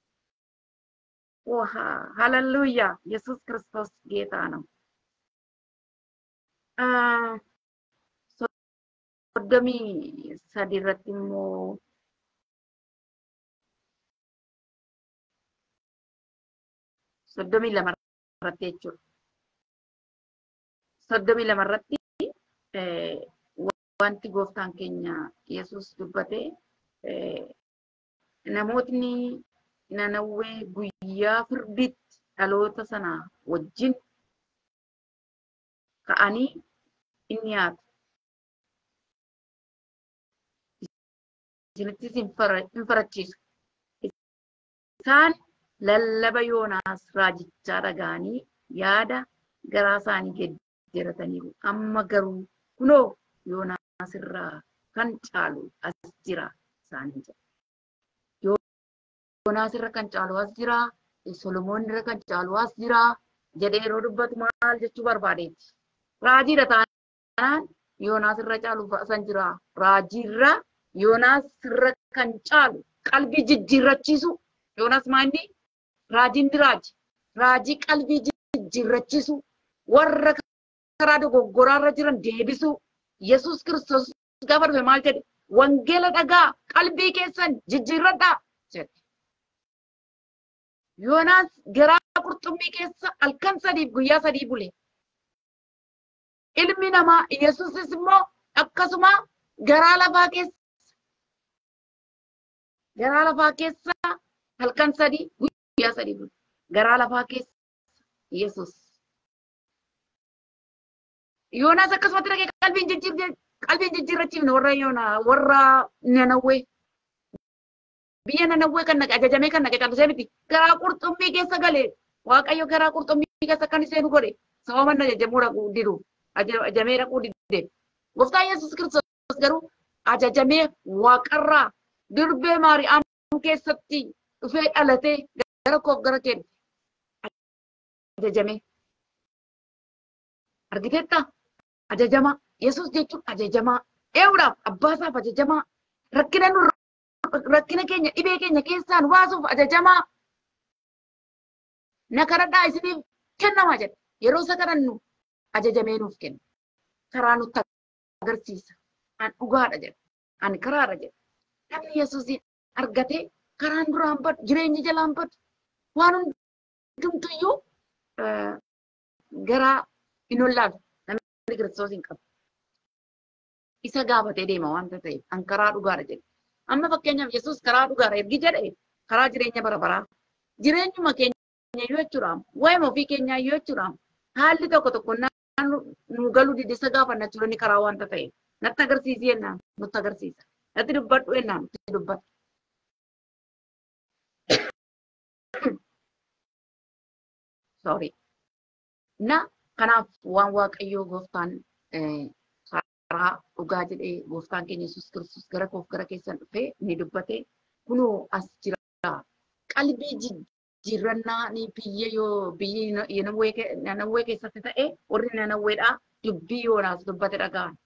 ወሃ ሃሌሉያ። ኢየሱስ ክርስቶስ ጌታ ነው። ሶዶሚ ሰዲረቲሞ sodomi lamarratti jechuudha. Sodomi lamarratti wanti gooftaan keenya Yesuus dubbate namootni Nanawwee guyyaa firditti dhaloota sana wajjin ka'anii inni yaatu. Isinittis hin farachiisu. Isaan lallaba Yoonaas raajichaa dhaga'anii yaada garaa isaanii geeddarataniiru. Amma garuu kunoo Yoonaas irraa kan caalu as jira isaanii jedha. Yoonaas irra kan caalu as jira, Solomoon irra kan caalu as jira jedhee yeroo dubbatu maal jechuu barbaadeeti? Raajiidha taanaan Yoonaas irra caalu san jira. Raajiirra Yoonaas irra kan caalu qalbii jijjiirrachiisu. Yoonaas maandi? Raajiin diraaji. Raajii qalbii jijjiirrachiisu. Warra karaa dogoggoraarra jiran deebisu. Yesuus Kiristoos gaafa dhufe maal jedhe? Wangeela dhagaa qalbii keessan jijjiirradhaa jedhe. Yoonaas garaa qurxummii keessa halkan sadiif guyyaa sadii bule. Ilmi namaa Yesuusis immoo akkasuma garaa lafaa keessa halkan sadii guyyaa sadii bule. Garaa lafaa keessa Yesuus. Yoonaas akkasumatti dhaqee qalbiin jijjiirrachiifne warra Nanawwee. Biyya Nanawwee kan ajajamee kan callisee miti. Garaa qurxummii keessa galee Waaqayyo garaa qurxummii keessa kan seenu godhe sababa ajajamuu dhaquu didu. Ajajamee dhaquu didde. Gooftaan Yesuus Kiristoos garuu ajajamee Waaqarraa dirbee Maariyaam keessatti dhufee dhalatee gara koof gara kee ajajamee. Argiteetta? Ajajamaa. Yesuus jechuun ajajamaa. Eewuudhaaf abbaasaaf ajajamaa. Rakkina keenya dhibee keenya keessaan baasuuf ajajamaa. Na kadhadhaa isiniif kennamaa jedha. Yeroo isa kadhannu ajajamee nuuf kenna. Karaa nutti agarsiisa. An dhugaadha jedha. An karaadha jedha. Namni Yesuusin argatee karaan duraan bad jireenyi jalaan bad waan hundumtuyyuu gara inollaaf namni Kiristoos hin qabu. Isa gaafatee deema wanta ta'eef an karaa dhugaadha jedhe. Amma fakkeenyaaf Yesuus karaa dhugaadha ergi jedhe karaa jireenya bara baraa. Jireenyuma keenya iyyuu jechuudhaan waa'ima ofii keenyaa iyyuu jechuudhaan haalli tokko tokko nu galuu dide isa gaafanna jechuudha inni karaa wanta ta'eef. Natti agarsiisi jennaan nutti agarsiisa. Natti dubbadhu jennaan nutti dubbata. Sorry. Na kanaaf waan Waaqayyoo gooftaan karaa dhugaa jedhee gooftaan keenya Yesuus Kiristoos gara koof gara keessan dhufee ni dubbate kunoo as jira qalbii jijjiirannaa ni biyya yoo biyyi Nanawwee keessatti ta'e warri Nanawweedhaa dubbii Yoonaas dubbate dhaga'an.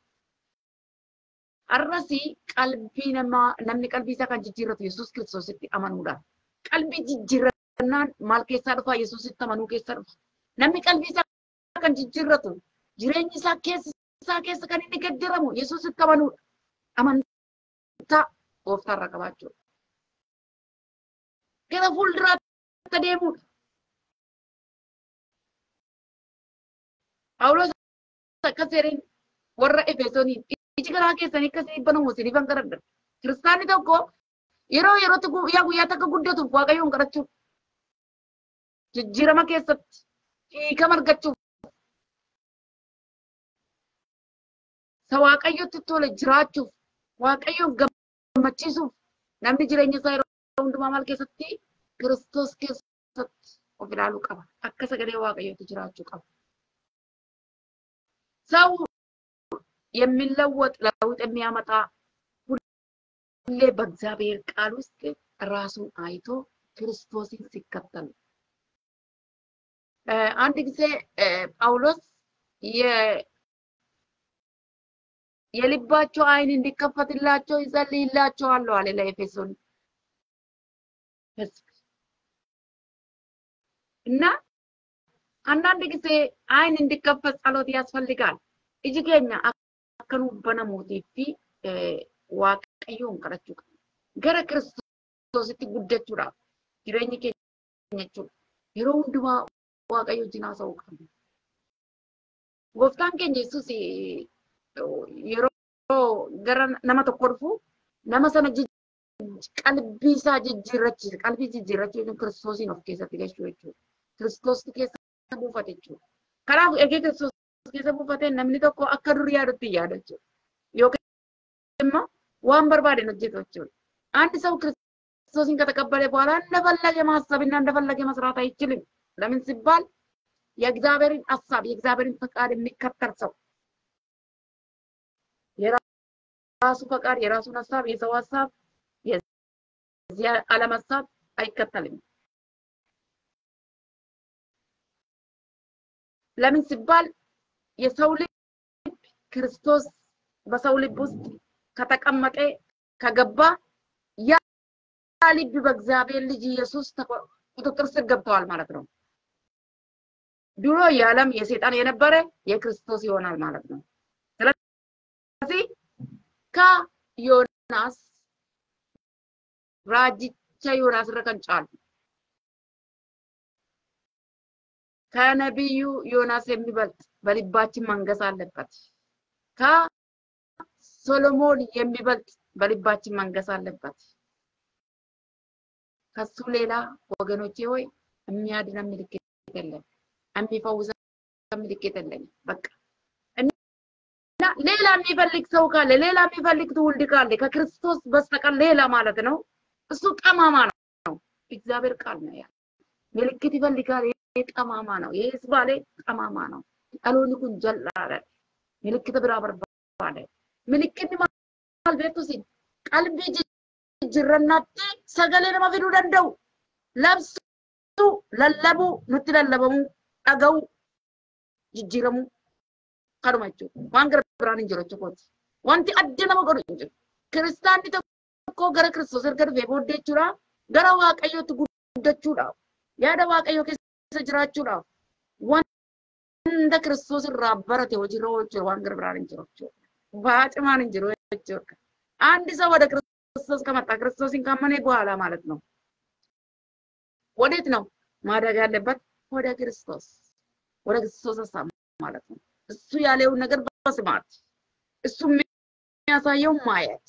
Arrasi qalbii namni qalbii isaa kan jijjiirratu Yesuus Kiristoositti amanuudhaan. Qalbii jijjiirannaan maal keessaa dhufa Yesuusitti amanuu keessaa dhufa. Namni qalbii isaa kan jijjiirratu jireenyi isaa keessa kan inni gaddiramu Yesuusitti amanuudha. Amantaa gooftaarra qabaachuudha. Gara fuulduraatti adeemuudha. Phaawulos akkas jedheen warra Efesooniin iji garaa keessanii akkasii banamu isiniif hin kadhadha. Kiristaanni tokko yerootti guyyaa takka guddatuuf Waaqayyoon kadhachuu. Jijjiirama keessatti hiikama argachuuf. Sa Waaqayyotti tole jiraachuuf, Waaqayyoon gammachiisuuf namni jireenya isaa yeroo hundumaa maal keessatti Kiristoos keessatti of ilaaluu qaba. Akka sagalee Waaqayyootti jiraachuu qaba. ሰው የሚለወጥ ለውጥ የሚያመጣ ሁሌ በእግዚአብሔር ቃል ውስጥ ራሱን አይቶ ክርስቶስን ሲከተል አንድ ጊዜ ጳውሎስ የልባቸው አይን እንዲከፈትላቸው ይጸልይላቸዋል አለ ለኤፌሶን እና አንዳንድ ጊዜ አይን እንዲከፈት ጸሎት ያስፈልጋል እጅገኛ አከኑ በነሞቲፊ waaqayyoon kadhachuu qaba. Gara Kiristoositti guddachuudhaaf jireenya keenya jechuudha. Yeroo hundumaa waaqayyo wajjin haasa'uu qabna. Gooftaan keenya Yesuus yeroo gara nama tokko dhufu nama sana qalbii isaa jijjiirrachiisa. Qalbii jijjiirrachuu jechuun Kiristoosiin of keessatti galchuu jechuudha. Kiristoos keessa buufate jechuudha. Kanaaf eegee Kiristoos keessa buufatee namni tokko akka durii yaadutti yaada jechuudha. Yookiin immoo waan barbaade hojjetu jechuudha. አንድ ሰው ክርስቶስን ከተቀበለ በኋላ እንደፈለገ ማሰብና እንደፈለገ መስራት አይችልም። ለምን ሲባል የእግዚአብሔርን ሐሳብ የእግዚአብሔርን ፈቃድ የሚከተል ሰው የራሱ ፈቃድ የራሱን ሐሳብ የሰው ሐሳብ የዚህ ዓለም ሐሳብ አይከተልም። ለምን ሲባል የሰው ልብ ክርስቶስ በሰው ልብ ውስጥ ከተቀመጠ ከገባ ያ ልብ በእግዚአብሔር ልጅ ኢየሱስ ቁጥጥር ስር ገብቷል ማለት ነው። ድሮ የዓለም የሰይጣን የነበረ የክርስቶስ ይሆናል ማለት ነው። ስለዚህ ከዮናስ ራጅቻ ዮናስ ረከንጫል ከነቢዩ ዮናስ የሚበልጥ በልባችን መንገስ አለበት። ከሶሎሞን የሚበልጥ በልባችን መንገስ አለበት። ከሱ ሌላ ወገኖቼ ሆይ የሚያድን ምልክት የለም፣ የሚፈውስ ምልክት የለም። በቃ እና ሌላ የሚፈልግ ሰው ካለ ሌላ የሚፈልግ ትውልድ ካለ ከክርስቶስ በስተቀር ሌላ ማለት ነው እሱ ጠማማ ነው። እግዚአብሔር ቃል ነው ያ ምልክት ይፈልጋል። ጠማማ ነው። ኢየሱስ ባለ ጠማማ ነው። አሎኒ ኩን ጀላለ ምልክት ብራ በርባደ ምልክት ማል ቤቱሲ ቀልቢ ጅረናት ሰገሌ ለማፊዱ ደንደው ለብሱ ለለቡ ንትለለበሙ አገው ጅጅረሙ ቀርማቸው ዋንገር ብራን እንጀሮች ኮት ዋንቲ አደነ መቆዱ እንጀ ክርስቲያን ተኮ ገረ ክርስቶስ እርገድ በቦደቹራ ገረ ዋቀዮት ጉደቹራ ያደ ዋቀዮ ከሰጅራቹራ ወንደ ክርስቶስ ራበረተ ወጅሮች ዋንገር ብራን እንጀሮች ባጭማን እንጀሮች አንድ ሰው ወደ ክርስቶስ ክርስቶስ ከመጣ ክርስቶስን ካመነ በኋላ ማለት ነው ወዴት ነው ማደግ ያለበት? ወደ ክርስቶስ ሀሳብ ማለት ነው። እሱ ያለው ነገር በስማት እሱ የሚያሳየው ማየት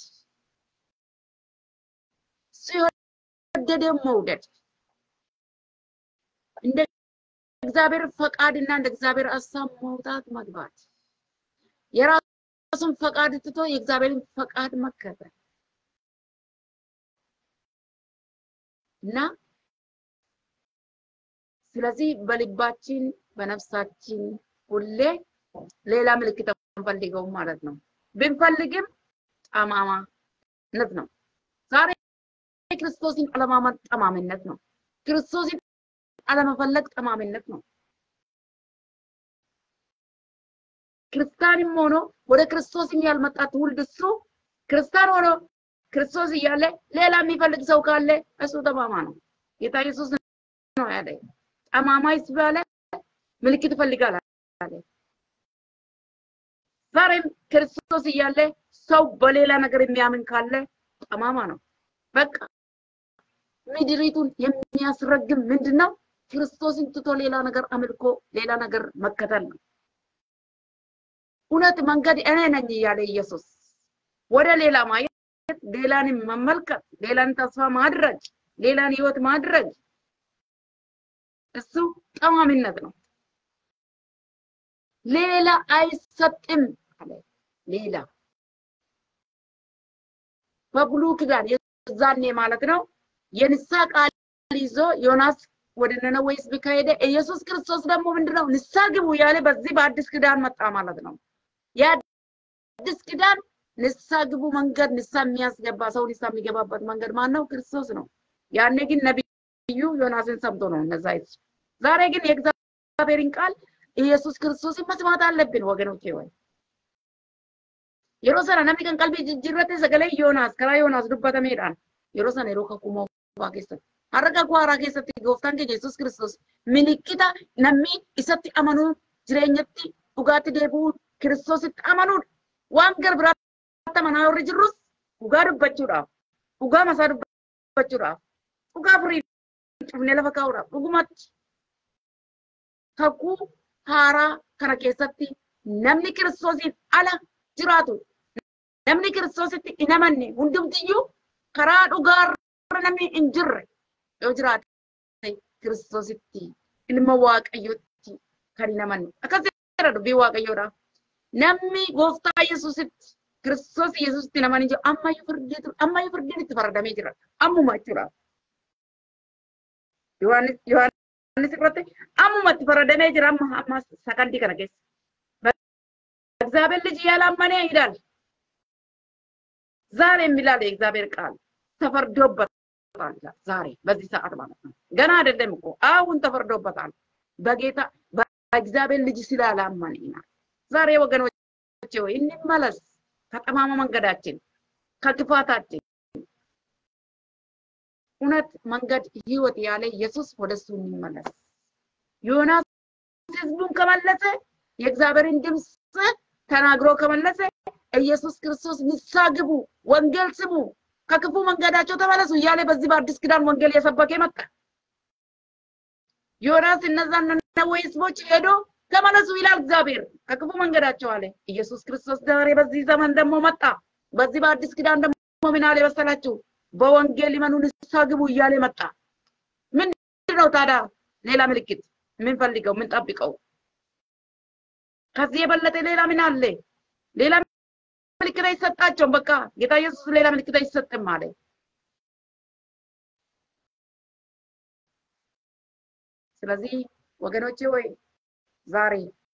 እሱ የወደደው መውደድ እንደ እግዚአብሔር ፈቃድና እንደ እግዚአብሔር ሀሳብ መውጣት መግባት የራሱን ፈቃድ ትቶ የእግዚአብሔርን ፈቃድ መከተል እና ስለዚህ በልባችን በነፍሳችን ሁሌ ሌላ ምልክት እንፈልገው ማለት ነው። ብንፈልግም ጠማማነት ነው። ዛሬ ክርስቶስን አለማመን ጠማምነት ነው። ክርስቶስን አለመፈለግ ጠማምነት ነው። ክርስቲያንም ሆኖ ወደ ክርስቶስን ያልመጣ ትውልድ እሱ ክርስቲያን ሆኖ ክርስቶስ እያለ ሌላ የሚፈልግ ሰው ካለ እሱ ጠማማ ነው። ጌታ ኢየሱስ ነው ያለው ጠማማ ይስባለ ምልክት ይፈልጋል አለ። ዛሬም ክርስቶስ እያለ ሰው በሌላ ነገር የሚያምን ካለ ጠማማ ነው። በቃ ምድሪቱን የሚያስረግም ምንድነው? ክርስቶስን ትቶ ሌላ ነገር አምልኮ ሌላ ነገር መከተል ነው። እውነት መንገድ እኔ ነኝ ያለ ኢየሱስ ወደ ሌላ ማየት ሌላን መመልከት ሌላን ተስፋ ማድረግ ሌላን ህይወት ማድረግ እሱ ጠማምነት ነው። ሌላ አይሰጥም አለ። ሌላ በብሉይ ኪዳን የዛኔ ማለት ነው የንስሐ ቃል ይዞ ዮናስ ወደ ነነዌ ሕዝብ ከሄደ ኢየሱስ ክርስቶስ ደግሞ ምንድነው ንስሐ ግቡ ያለ በዚህ በአዲስ ኪዳን መጣ ማለት ነው። የአዲስ ኪዳን ንስሐ ግቡ መንገድ ንስሐ የሚያስገባ ሰው ንስሐ የሚገባበት መንገድ ማን ነው? ክርስቶስ ነው። ያኔ ግን ነብዩ ዮናስን ሰምቶ ነው እነዛ ሕዝብ። ዛሬ ግን የእግዚአብሔርን ቃል ኢየሱስ ክርስቶስን መስማት አለብን ወገኖቼ ወይ የሮሰና namni kan qalbii jijjiirrate sagalee Yoonaas karaa Yoonaas dubbatameedhaan yeroo sana yeroo kakuma waa keessatti harka gwaaraa keessatti gooftaan keenya Yesuus Kiristoos milikkita namni isatti amanu jireenyatti dhugaatti deebi'u Kiristoositti amanuudha waan garbiraatti amanaa warri jirrus dhugaa dubbachuudhaaf dhugaa masaa dubbachuudhaaf dhugaa furii cufnee lafa kaa'uudhaaf dhugumatti kakuu haaraa kana keessatti namni Kiristoosiin ala jiraatu namni Kiristoositti hin amanne hundumtiyyuu karaa dhugaarra namni hin jirre yoo jiraate Kiristoositti ilma Waaqayyootti kan hin amanne akkasii dubbii Waaqayyoodha. Namni gooftaa Yesuusitti Kiristoos Yesuusitti hin amanin jiru ammayyuu firdiin itti faradamee jira ammuma jechuudha. Yohaannis irratti ammuma itti faradamee jira amma sakandii kana keessa. እግዚአብሔር ልጅ ያላመነ ይላል ዛሬ የሚላል የእግዚአብሔር ቃል ተፈርዶበታል ዛሬ በዚህ ሰዓት ማለት ነው ገና አይደለም እኮ አሁን ተፈርዶበታል በጌታ በእግዚአብሔር ልጅ ስላላመነ ዛሬ ወገኖቼ ወይ እንመለስ ከጠማማ መንገዳችን ከክፋታችን እውነት መንገድ ህይወት ያለ ኢየሱስ ወደሱ እንመለስ ዮናስ ህዝቡን ከመለሰ የእግዚአብሔርን ድምጽ ተናግሮ ከመለሰ ኢየሱስ ክርስቶስ ንስሐ ግቡ ወንጌል ስሙ ከክፉ መንገዳቸው ተመለሱ እያለ በዚህ በአዲስ ኪዳን ወንጌል የሰበከ መጣ። ዮናስ እነዛን ነነዌ ሕዝቦች ሄዶ ተመለሱ ይላል እግዚአብሔር ከክፉ መንገዳቸው አለ። ኢየሱስ ክርስቶስ ዛሬ በዚህ ዘመን ደግሞ መጣ። በዚህ በአዲስ ኪዳን ደግሞ ምን አለ መሰላችሁ? በወንጌል ይመኑ ንስሐ ግቡ እያለ መጣ። ምንድነው ታዲያ ሌላ ምልክት ምን ፈልገው ምን ጠብቀው? ከዚህ የበለጠ ሌላ ምን አለ? ሌላ ምልክት አይሰጣቸው። በቃ ጌታ ኢየሱስ ሌላ ምልክት አይሰጥም አለ። ስለዚህ ወገኖቼ ወይ ዛሬ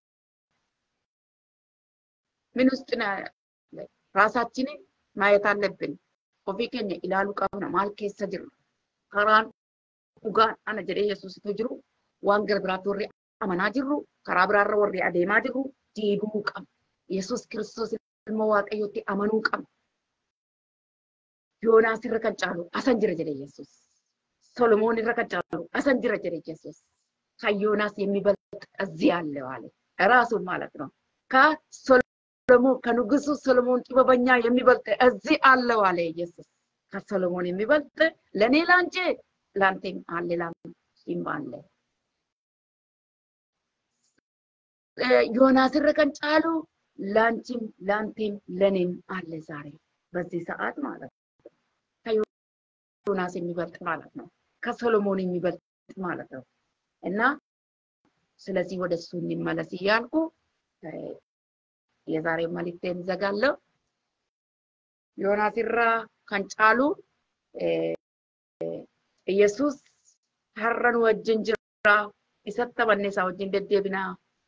ምን ውስጥ ነው ራሳችንን ማየት አለብን። ኦፊከኛ ኢላሉ ቀብና ማል ከሰ ጅሩ ከራን ኡጋን አነ ጀደ ኢየሱስ ተጅሩ ዋንገር ብራት ወሬ አመና ጅሩ ከራ ብራራ ወሬ አዴማ ጅሩ ዲቡ ቀም ኢየሱስ ክርስቶስ መዋቀዮቲ አመኑ ቀም ዮናስ ረከጫሉ አሰንጅረ ጀደ ኢየሱስ ሶሎሞን ረከጫሉ አሰንጅረ ጀደ ኢየሱስ ከዮናስ የሚበልጥ እዚህ አለ አለ ራሱ ማለት ነው። ከሶሎሞን ከንጉሱ ሶሎሞን ጥበበኛ የሚበልጥ እዚህ አለ አለ ኢየሱስ ከሰሎሞን የሚበልጥ ለኔ ላንቺ ላንተም አለ ላንቺም አለ። ዮናስ ረከን ጫሉ ላንቺም ላንተም ለኔም አለ ዛሬ በዚህ ሰዓት ማለት ነው። ከዮናስ የሚበልጥ ማለት ነው። ከሰሎሞን የሚበልጥ ማለት ነው። እና ስለዚህ ወደሱ እንመለስ እያልኩ የዛሬው መልእክቴን ዘጋለሁ። ዮናስ ራ ከንጫሉ ኢየሱስ ሀረን ወጅን ጅራ ኢሰተበኔሳ ወጅን ደደብና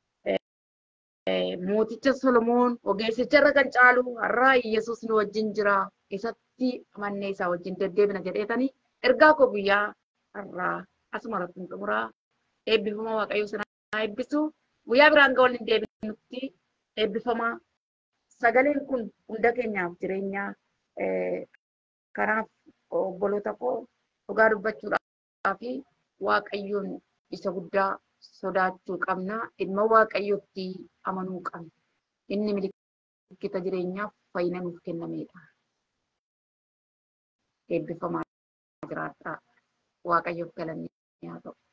ሞቲቸ ሰሎሞን ኦጌሲቸ ራ ከንጫሉ ሀራ ኢየሱስ ነው ወጅን ጅራ ኢሰቲ አመኔሳ ወጅን ደደብና ጀዴተኒ ኤርጋ ኮ ጉያ ሀራ አስመረቱን ጥሙራ ኤቢፈማ ዋቀዮ ሰና ኤቢሱ ጉያ ብራን ገወልን deebinutti eebbifama sagaleen kun hunda keenyaaf jireenya kanaaf obboloota koo dhugaa dubbachuudhaaf waaqayyoon isa guddaa sodaachuu qabna. Ilma waaqayyootti amanuu qabna. Inni milikkita jireenyaaf fayyina nuuf kennameedha. Eebbifamaa jiraadhaa. Waaqayyoof galanni haa ta'u.